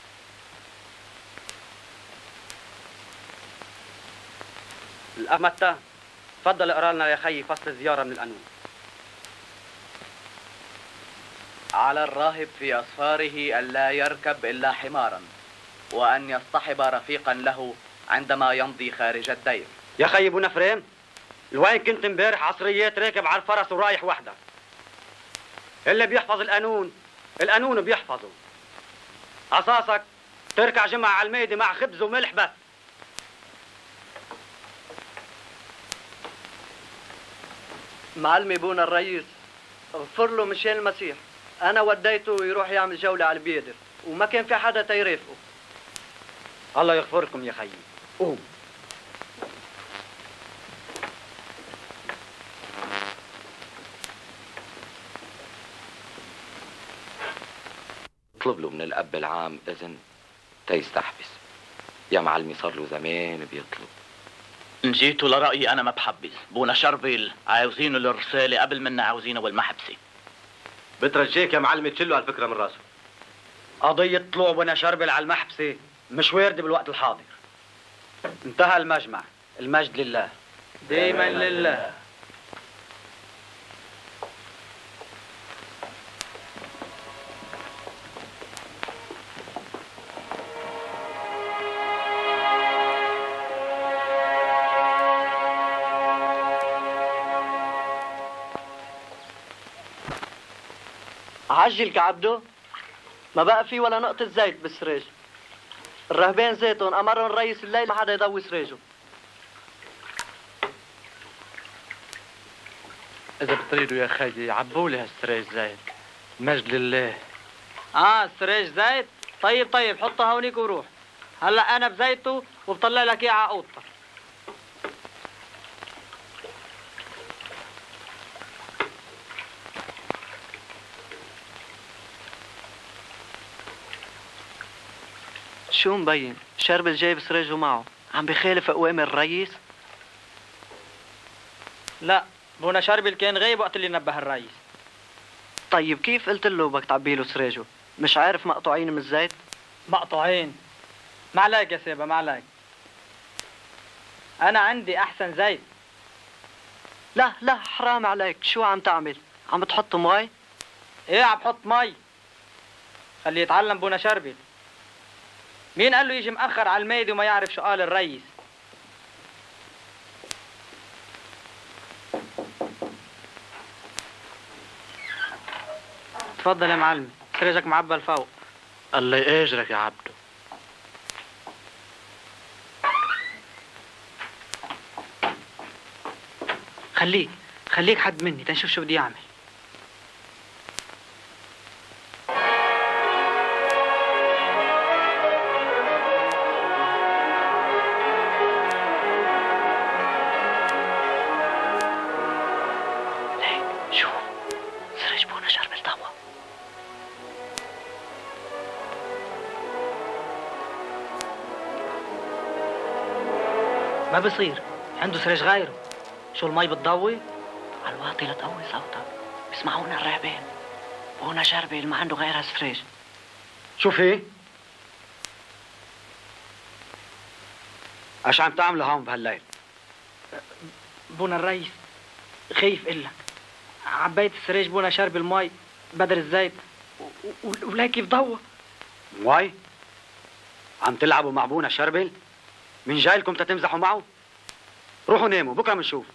الأخ متى، تفضل اقرا لنا يا خي فصل الزيارة من القانون. على الراهب في أسفاره ألا يركب إلا حمارا، وأن يصطحب رفيقا له عندما يمضي خارج الدير. يا خي بونفرين، لوين كنت امبارح عصريات راكب على الفرس ورايح وحدك؟ اللي بيحفظ القانون القانون بيحفظه. عصاصك تركع جمعة على الميدة مع خبز وملح بس. معلمي بونا الرئيس، اغفر له مشان المسيح. انا وديته يروح يعمل جولة على البيدر وما كان في حدا تيرافقه. الله يغفركم يا خيي. قوم. اطلب له من الأب العام إذن تيستحبس. يا معلمي صار له زمان بيطلب. إن جيتوا لرأيي أنا ما بحبس. بونا شربل عاوزينه الرسالة قبل منا عاوزينه والمحبسة. بترجيك يا معلمي تشيله هالفكرة من راسه. قضية طلوع بنا شربل على المحبسة مش واردة بالوقت الحاضر. انتهى المجمع. المجد لله. دايما لله. عجل كعبده، ما بقى في ولا نقطة زيت بالسريج. الرهبان زيتهم أمرهم الرئيس الليل ما حدا يضوي سريجه. إذا بتريدوا يا خيي عبوا لي هالسريج زيت. مجد لله. اه سريج زيت. طيب طيب حطها هونيك وروح. هلا انا بزيته وبطلع لك اياه على اوضتك. شو مبين؟ شربل جايب سريجه معه، عم بخالف أوامر الرئيس؟ لا، بونا شربل كان غايب وقت اللي نبه الرئيس. طيب كيف قلت له بدك تعبي له سريجه؟ مش عارف مقطوعين من الزيت؟ مقطوعين؟ ما عليك يا سيبا، ما عليك. أنا عندي أحسن زيت. لا لا حرام عليك، شو عم تعمل؟ عم تحط مي؟ إيه عم بحط مي. خليه يتعلم بونا شربل. مين قال له يجي مأخر على الميدي وما يعرف شو قال الرئيس؟ تفضل يا معلم، سريجك معبى لفوق. الله يأجرك يا عبدو. خليك خليك حد مني تنشوف شو بدي أعمل. ما بصير، عنده سريج غيره. شو المي بتضوي؟ على الواطي لتقوي صوتك، بيسمعونا الرهبان. بونا شربل ما عنده غيرها سريج. شو في؟ ايش عم تعملوا هون بهالليل؟ بونا الرئيس خايف إلك. عبيت السريج بونا شرب المي بدل الزيت ولا كيف ضوى. مي؟ عم تلعبوا مع بونا شربل؟ من جاي لكم تتمزحوا معه؟ روحوا ناموا، بكره بنشوف.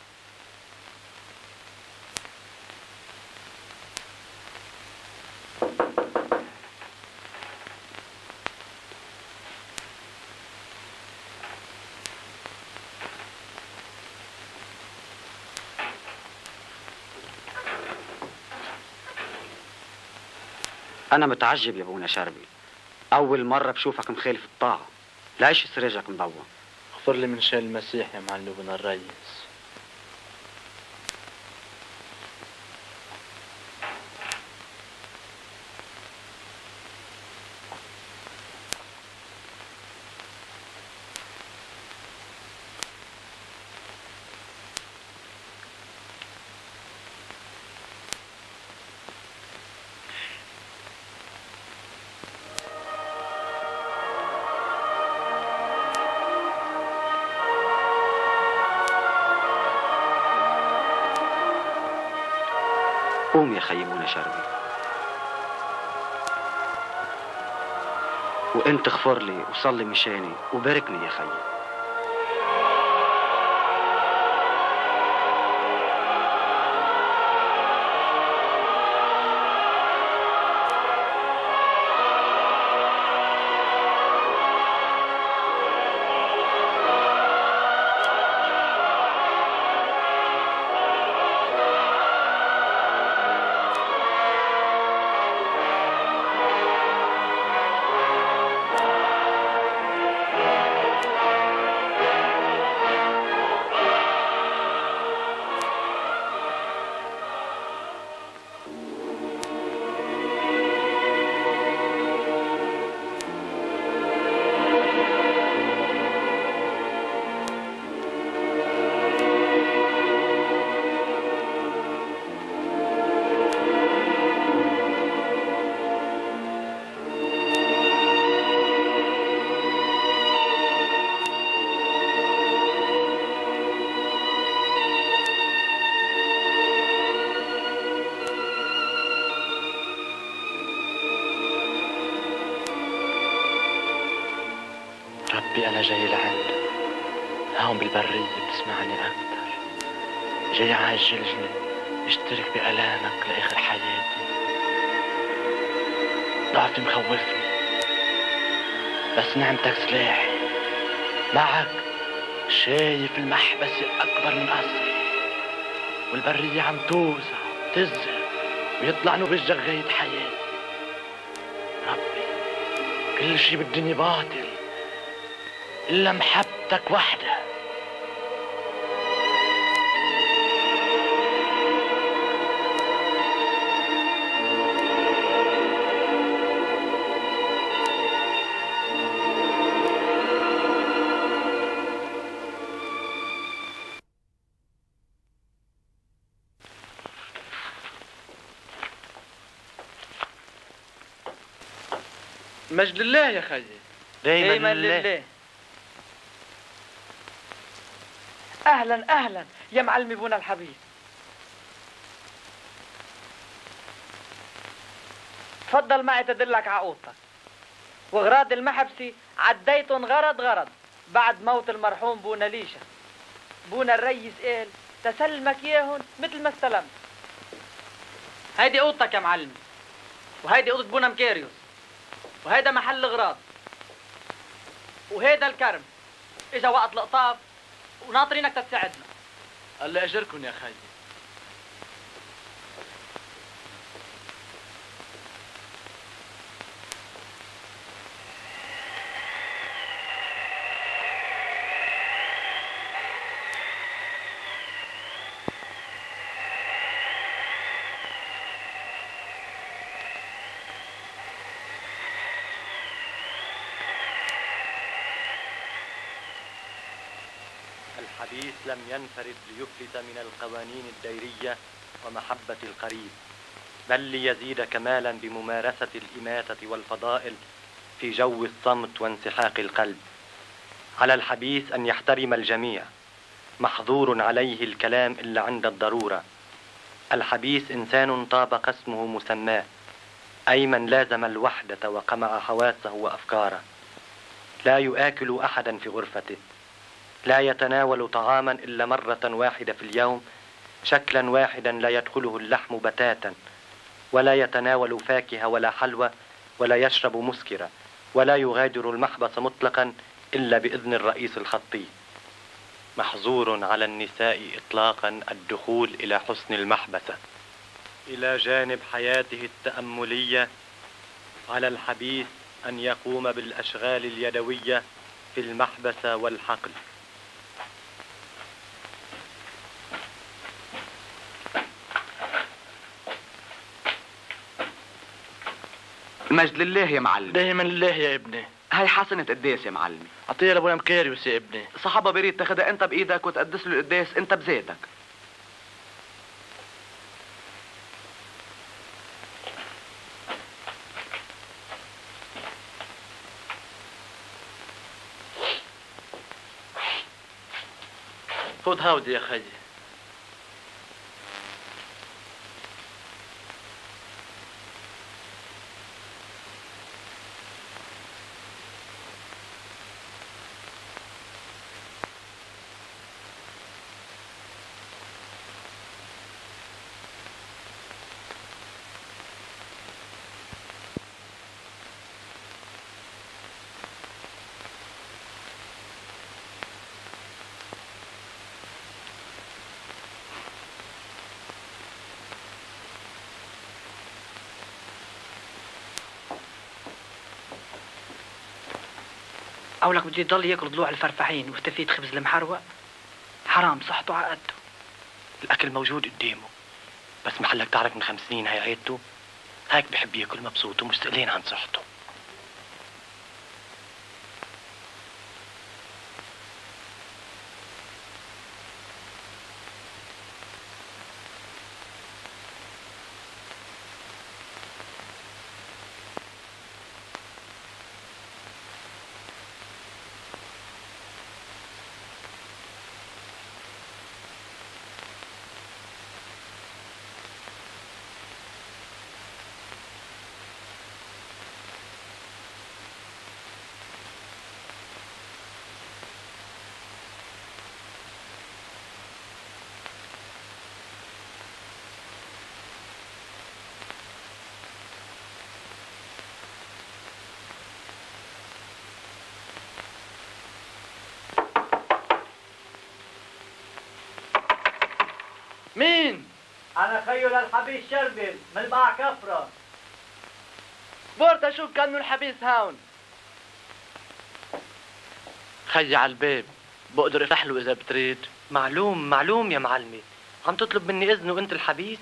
أنا متعجب يا بونا شربل، أول مرة بشوفك مخالف الطاعة. ليش سريجك مضوى؟ اغفر لي من شان المسيح يا معلم بن الريس. قوم يا خيي بونا شربل، وانت اغفر لي وصلي مشاني وباركني يا خيي. ربي أنا جاي لعندك هون بالبرية، بتسمعني أكتر. جاي عاجلني اشترك بألامك لآخر حياتي. ضعفي مخوفني بس نعمتك سلاحي. معك شايف المحبسة أكبر من قصر، والبرية عم توسع تزهق ويطلع نور الجغاية حياتي. كل شي بالدنيا باطل إلا محبتك وحدة. مجد لله يا خيي. دايما, دايما لله. لله. اهلا اهلا يا معلمي بونا الحبيب. تفضل معي تدلك على اوضتك. واغراض المحبسي عديتن غرض غرض بعد موت المرحوم بونا ليشا. بونا الريس قال تسلمك ياهن مثل ما استلمت. هيدي اوضتك يا معلمي، وهيدي اوضه بونا مكاريوس، وهيدا محل اغراض، وهيدا الكرم. اجا وقت القطاف وناطرينك تساعدنا. الله يأجركن يا خيي. الحديث لم ينفرد ليفلت من القوانين الديرية ومحبة القريب، بل ليزيد كمالا بممارسة الإماتة والفضائل في جو الصمت وانسحاق القلب. على الحديث أن يحترم الجميع، محظور عليه الكلام إلا عند الضرورة. الحديث إنسان طابق اسمه مسماه، أي من لازم الوحدة وقمع حواسه وأفكاره. لا يؤكل أحدا في غرفته، لا يتناول طعاما إلا مرة واحدة في اليوم، شكلا واحدا لا يدخله اللحم بتاتا، ولا يتناول فاكهة ولا حلوى، ولا يشرب مسكرة، ولا يغادر المحبس مطلقا إلا بإذن الرئيس الخطي. محظور على النساء إطلاقا الدخول إلى حسن المحبسة. إلى جانب حياته التأملية على الحبيس أن يقوم بالأشغال اليدوية في المحبسة والحقل. المجد لله يا معلم. دايما لله يا ابني. هاي حسنة قداس يا معلمي. اعطيها لابونا مكاريوس يا ابني. صحابة بريد تاخدها انت بايدك وتقدس له القداس انت بذاتك. خذ هاودي يا خيي. أولك بده يضل ياكل ضلوع الفرفحين وفتفيت خبز المحروق. حرام صحته على قده. الأكل موجود قدامه، بس محلك تعرف من خمس سنين هي عيدته، هيك بحب ياكل مبسوط ومستقلين عن صحته. مين؟ أنا خيو للحبيب شربل من باع كفرة. بورتا شو كانوا الحبيس هاون. خيي على الباب، بقدر افتح له اذا بتريد. معلوم معلوم يا معلمي، عم تطلب مني اذن وانت الحبيس؟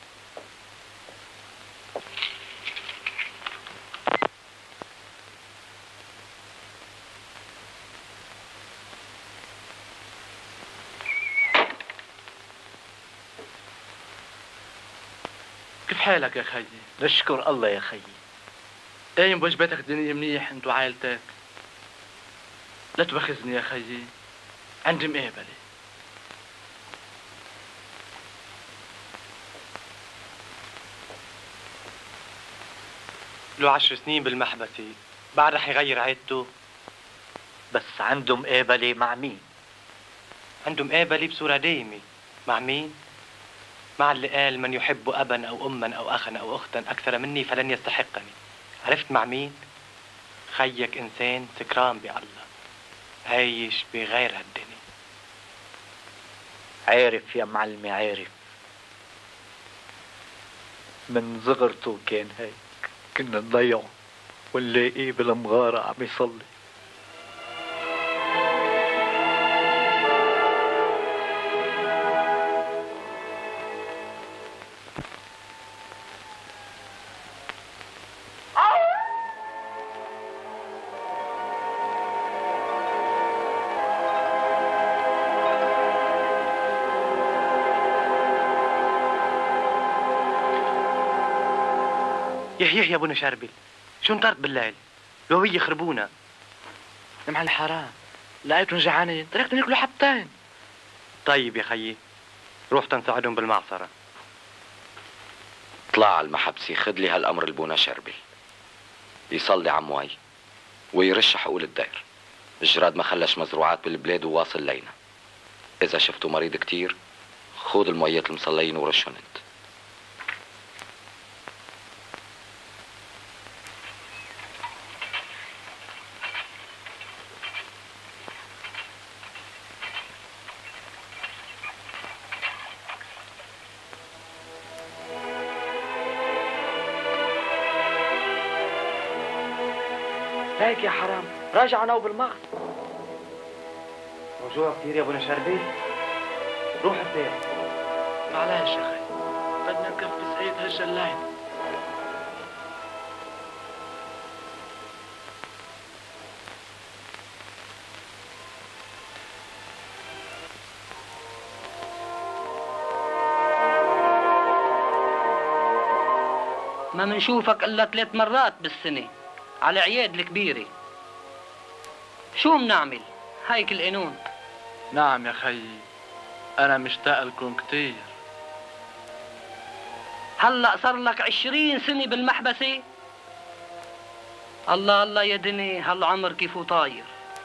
كيف حالك يا خيي؟ نشكر الله يا خيي. قايم بواجباتك الدينية منيح انت وعائلتك؟ لا تبخزني يا خيي، عندي مقابلة. له عشر سنين بالمحبسة، بعد رح يغير عيدته. بس عنده مقابلة مع مين؟ عنده مقابلة بصورة دايمة. مع مين؟ مع اللي قال من يحب أبا أو أما أو أخا أو أختا أكثر مني فلن يستحقني. عرفت مع مين؟ خيك إنسان سكران بالله، عايش بغير هالدنيا. عارف يا معلمي عارف، من صغرته كان هيك، كنا نضيعه ونلاقيه بالمغارة عم يصلي. يحيى يا ابونا شربل، شو انطرت بالليل؟ لو يخربونا. يا معلم حرام، لقيتهم جعانين تركتهم ياكلوا حبتين. طيب يا خيي، روح تنساعدهم بالمعصرة. طلع على المحبسي، خد لي هالامر البونا شربل يصلي عمواي ويرش حقول الدير. الجراد ما خلش مزروعات بالبلاد وواصل لينا. اذا شفتوا مريض كتير خود المويات المصلين ورشهم انت. هيك يا حرام، راجعنا وبالمغص. رجوع كثير يا ابونا شربل، روح الدير. معلش يا خي، بدنا نكفي سعيد هالجلاين. ما منشوفك الا ثلاث مرات بالسنة على عياد الكبيرة. شو منعمل؟ هيك القانون. نعم يا خيي، أنا مشتاق لكم كتير. هلأ صار لك عشرين سنة بالمحبسة؟ الله الله يا دني، هالعمر كيفه طاير.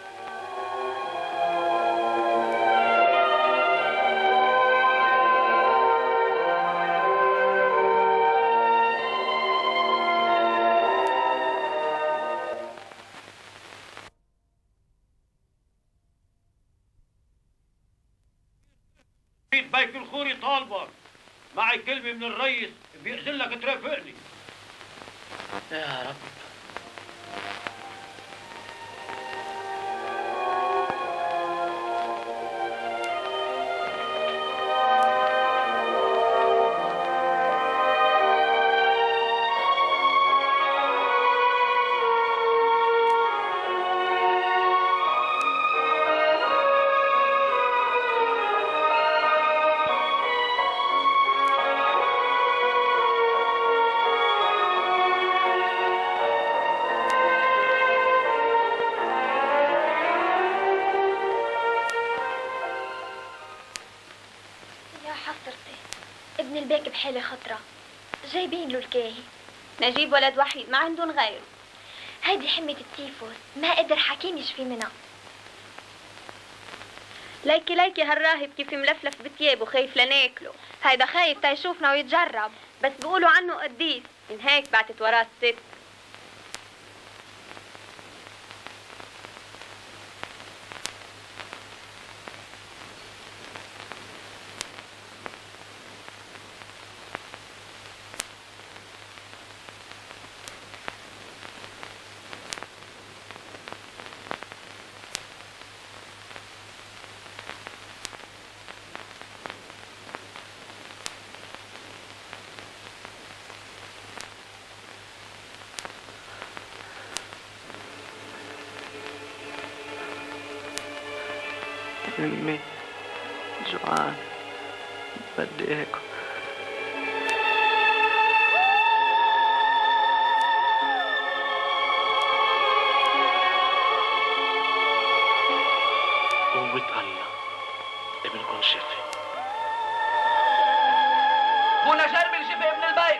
بيت الخوري طالبك، معي كلمة من الرئيس بيأذن لك ترافقني. يا رب. ابن البيك بحالة خطرة، جايبين له الكاهي. نجيب ولد وحيد ما عندهم غيره. هيدي حمة التيفوس، ما قدر حكيم يشفي منها. ليكي ليكي هالراهب كيف ملفلف بثيابه خايف لناكله. هيدا خايف تيشوفنا ويتجرب، بس بيقولوا عنه قديس، من هيك بعتت وراه الست. أمي جوعان بدي آكل. قوة الله ابنكم شفي. بونا شربل شفي ابن البيت.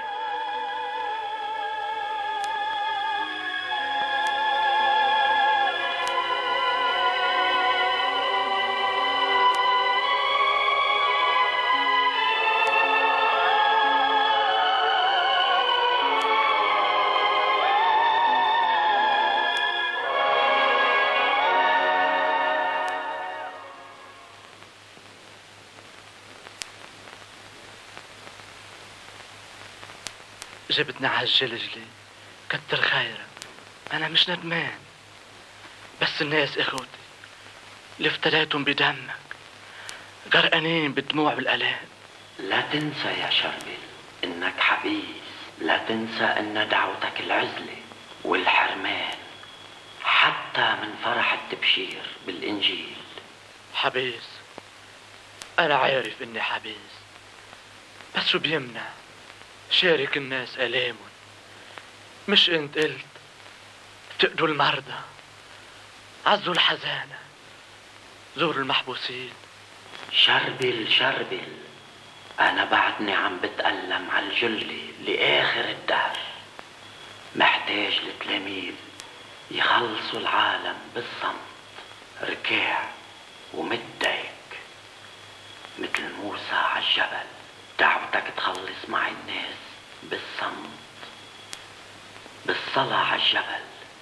جبتني على الجلجلي، كتر خيرك. أنا مش ندمان، بس الناس إخوتي اللي افتديتهم بدمك غرقانين بالدموع والآلام. لا تنسى يا شربل إنك حبيس، لا تنسى إن دعوتك العزلة والحرمان حتى من فرح التبشير بالإنجيل. حبيس، أنا عارف إني حبيس، بس شو بيمنع شارك الناس آلامهم. مش انت قلت افتقدوا المرضى، عزوا الحزانة، زوروا المحبوسين. شربل شربل، أنا بعدني عم بتألم على الجلة لآخر الدهر. محتاج لتلاميذ يخلصوا العالم بالصمت، ركاع ومتضايق مثل موسى على الجبل. دعوتك تخلص معي الناس بالصمت، بالصلاة على الجبل.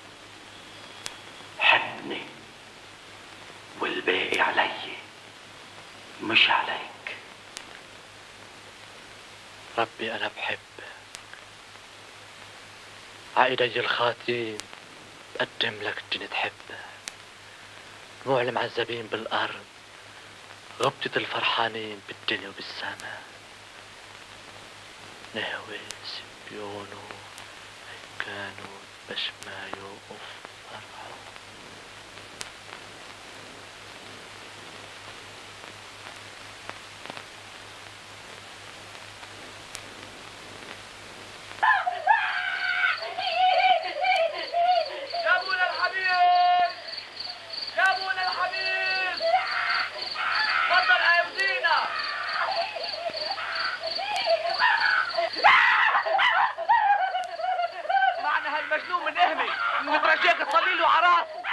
حبني والباقي علي مش عليك. ربي أنا بحبك، عايدي الخاطئين بقدم لك الدنيا تحبك. دموع المعذبين بالأرض، غبطة الفرحانين بالدنيا وبالسماء. نهوي سبيونو كانوا باش ما يوقف فرحوا. يا ابونا الحبيب، يا ابونا الحبيب، تفضل عاوزينا. معنا هالمجنون من اهمي، مترجاك تصلي له على راسه.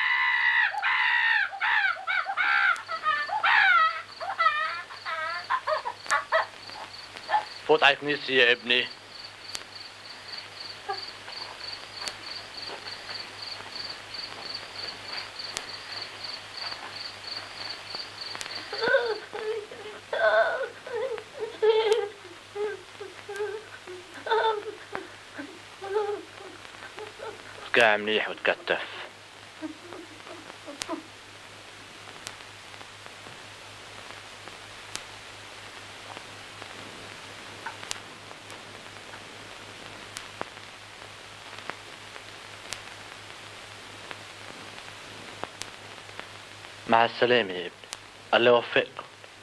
فوت على كنيسة يا ابني. اركع منيح وتكتف. مع السلامة يا ابني، الله يوفقكم.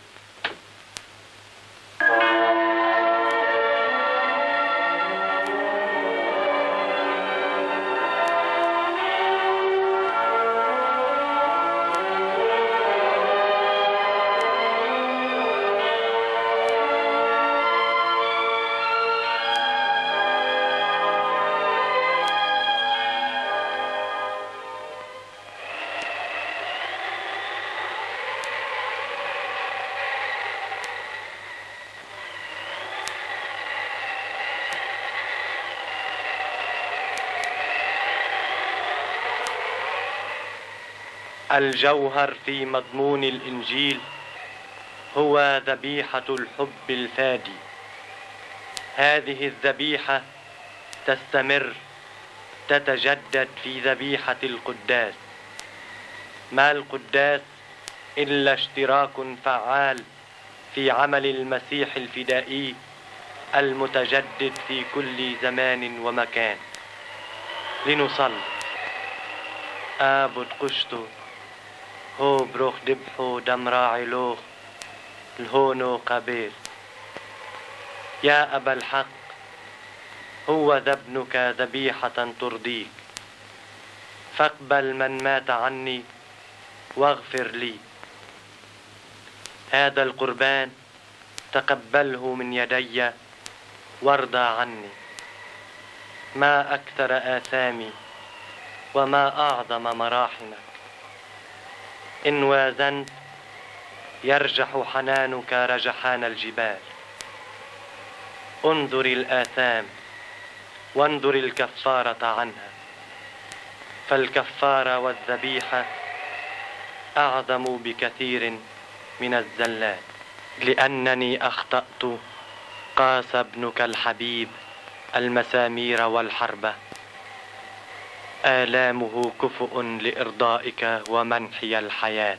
الجوهر في مضمون الإنجيل هو ذبيحة الحب الفادي. هذه الذبيحة تستمر، تتجدد في ذبيحة القداس. ما القداس إلا اشتراك فعال في عمل المسيح الفدائي المتجدد في كل زمان ومكان. لنصلي. آبت قشتو هو بروخ دبحو دم راعي لوخ الهونو قابيل. يا أبا الحق، هو ذا ابنك ذبيحة ترضيك، فاقبل من مات عني واغفر لي. هذا القربان تقبله من يدي وارضى عني. ما أكثر آثامي وما أعظم مراحمك. إن وازنت يرجح حنانك رجحان الجبال. انظر الآثام وانظر الكفارة عنها، فالكفارة والذبيحة أعظم بكثير من الزلات. لأنني أخطأت قاس ابنك الحبيب المسامير والحربة. آلامه كفؤ لإرضائك ومنحي الحياة.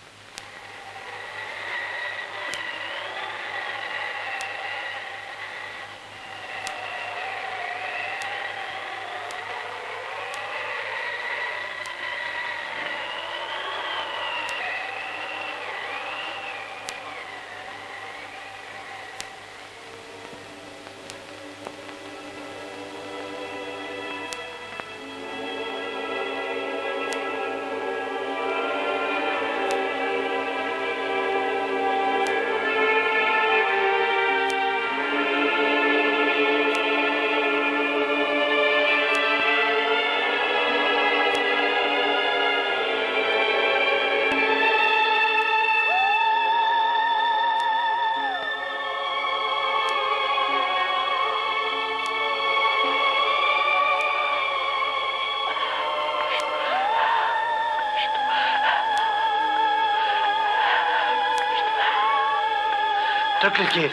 اترك الكيس.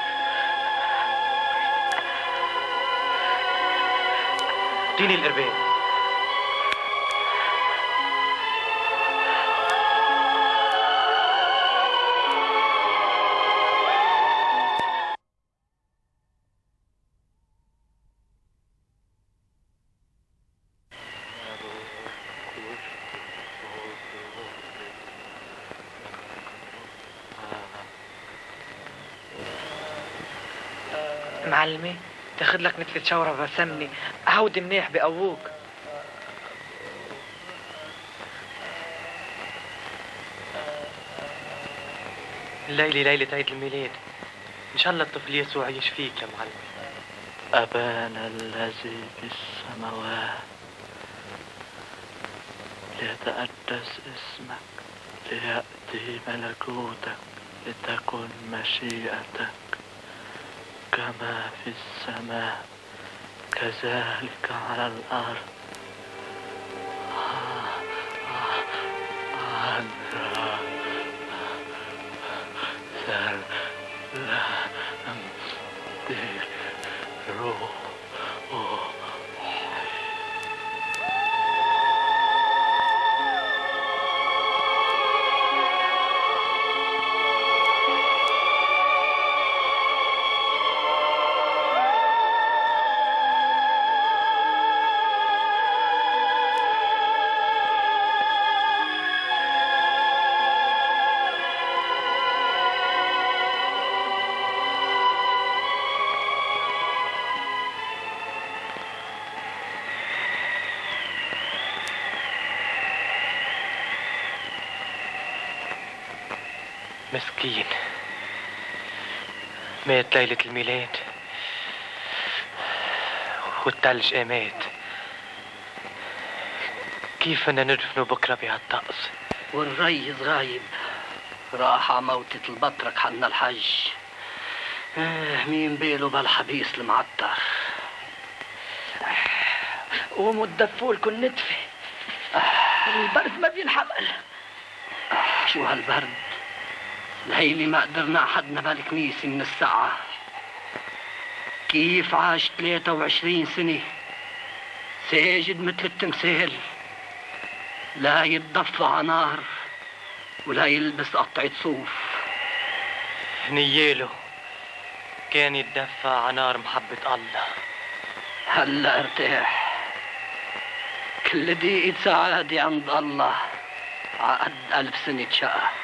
اعطيني القربين. معلمي تاخد لك نتفة شوربة سمني، هودي منيح بقووك. الليلة ليلة عيد الميلاد، إن شاء الله الطفل يسوع يشفيك يا معلم. أبانا الذي في السماوات، ليتقدس اسمك، ليأتي ملكوتك، لتكن مشيئتك كما في السماء كذلك على الأرض. عنا سلام روح. مسكين مات ليلة الميلاد والتلج قامات. كيف بدنا ندفنه بكره بهالطقس؟ والريس غايب، راح على موتة البطرك حنا الحج. آه مين بيله بالحبيس المعطر. قوموا تدفوا لكم نتفة، البرد ما بينحمل. آه شو هالبرد؟ ليلي ما قدرنا حدنا بالكنيسة من الساعة. كيف عاش ثلاثة وعشرين سنة ساجد مثل التمثال، لا يتضفى على نار ولا يلبس قطعة صوف. نياله كان يتدفى على نار محبة الله. هلا ارتاح، كل دقيقة سعادة عند الله عقد ألف سنة شقة.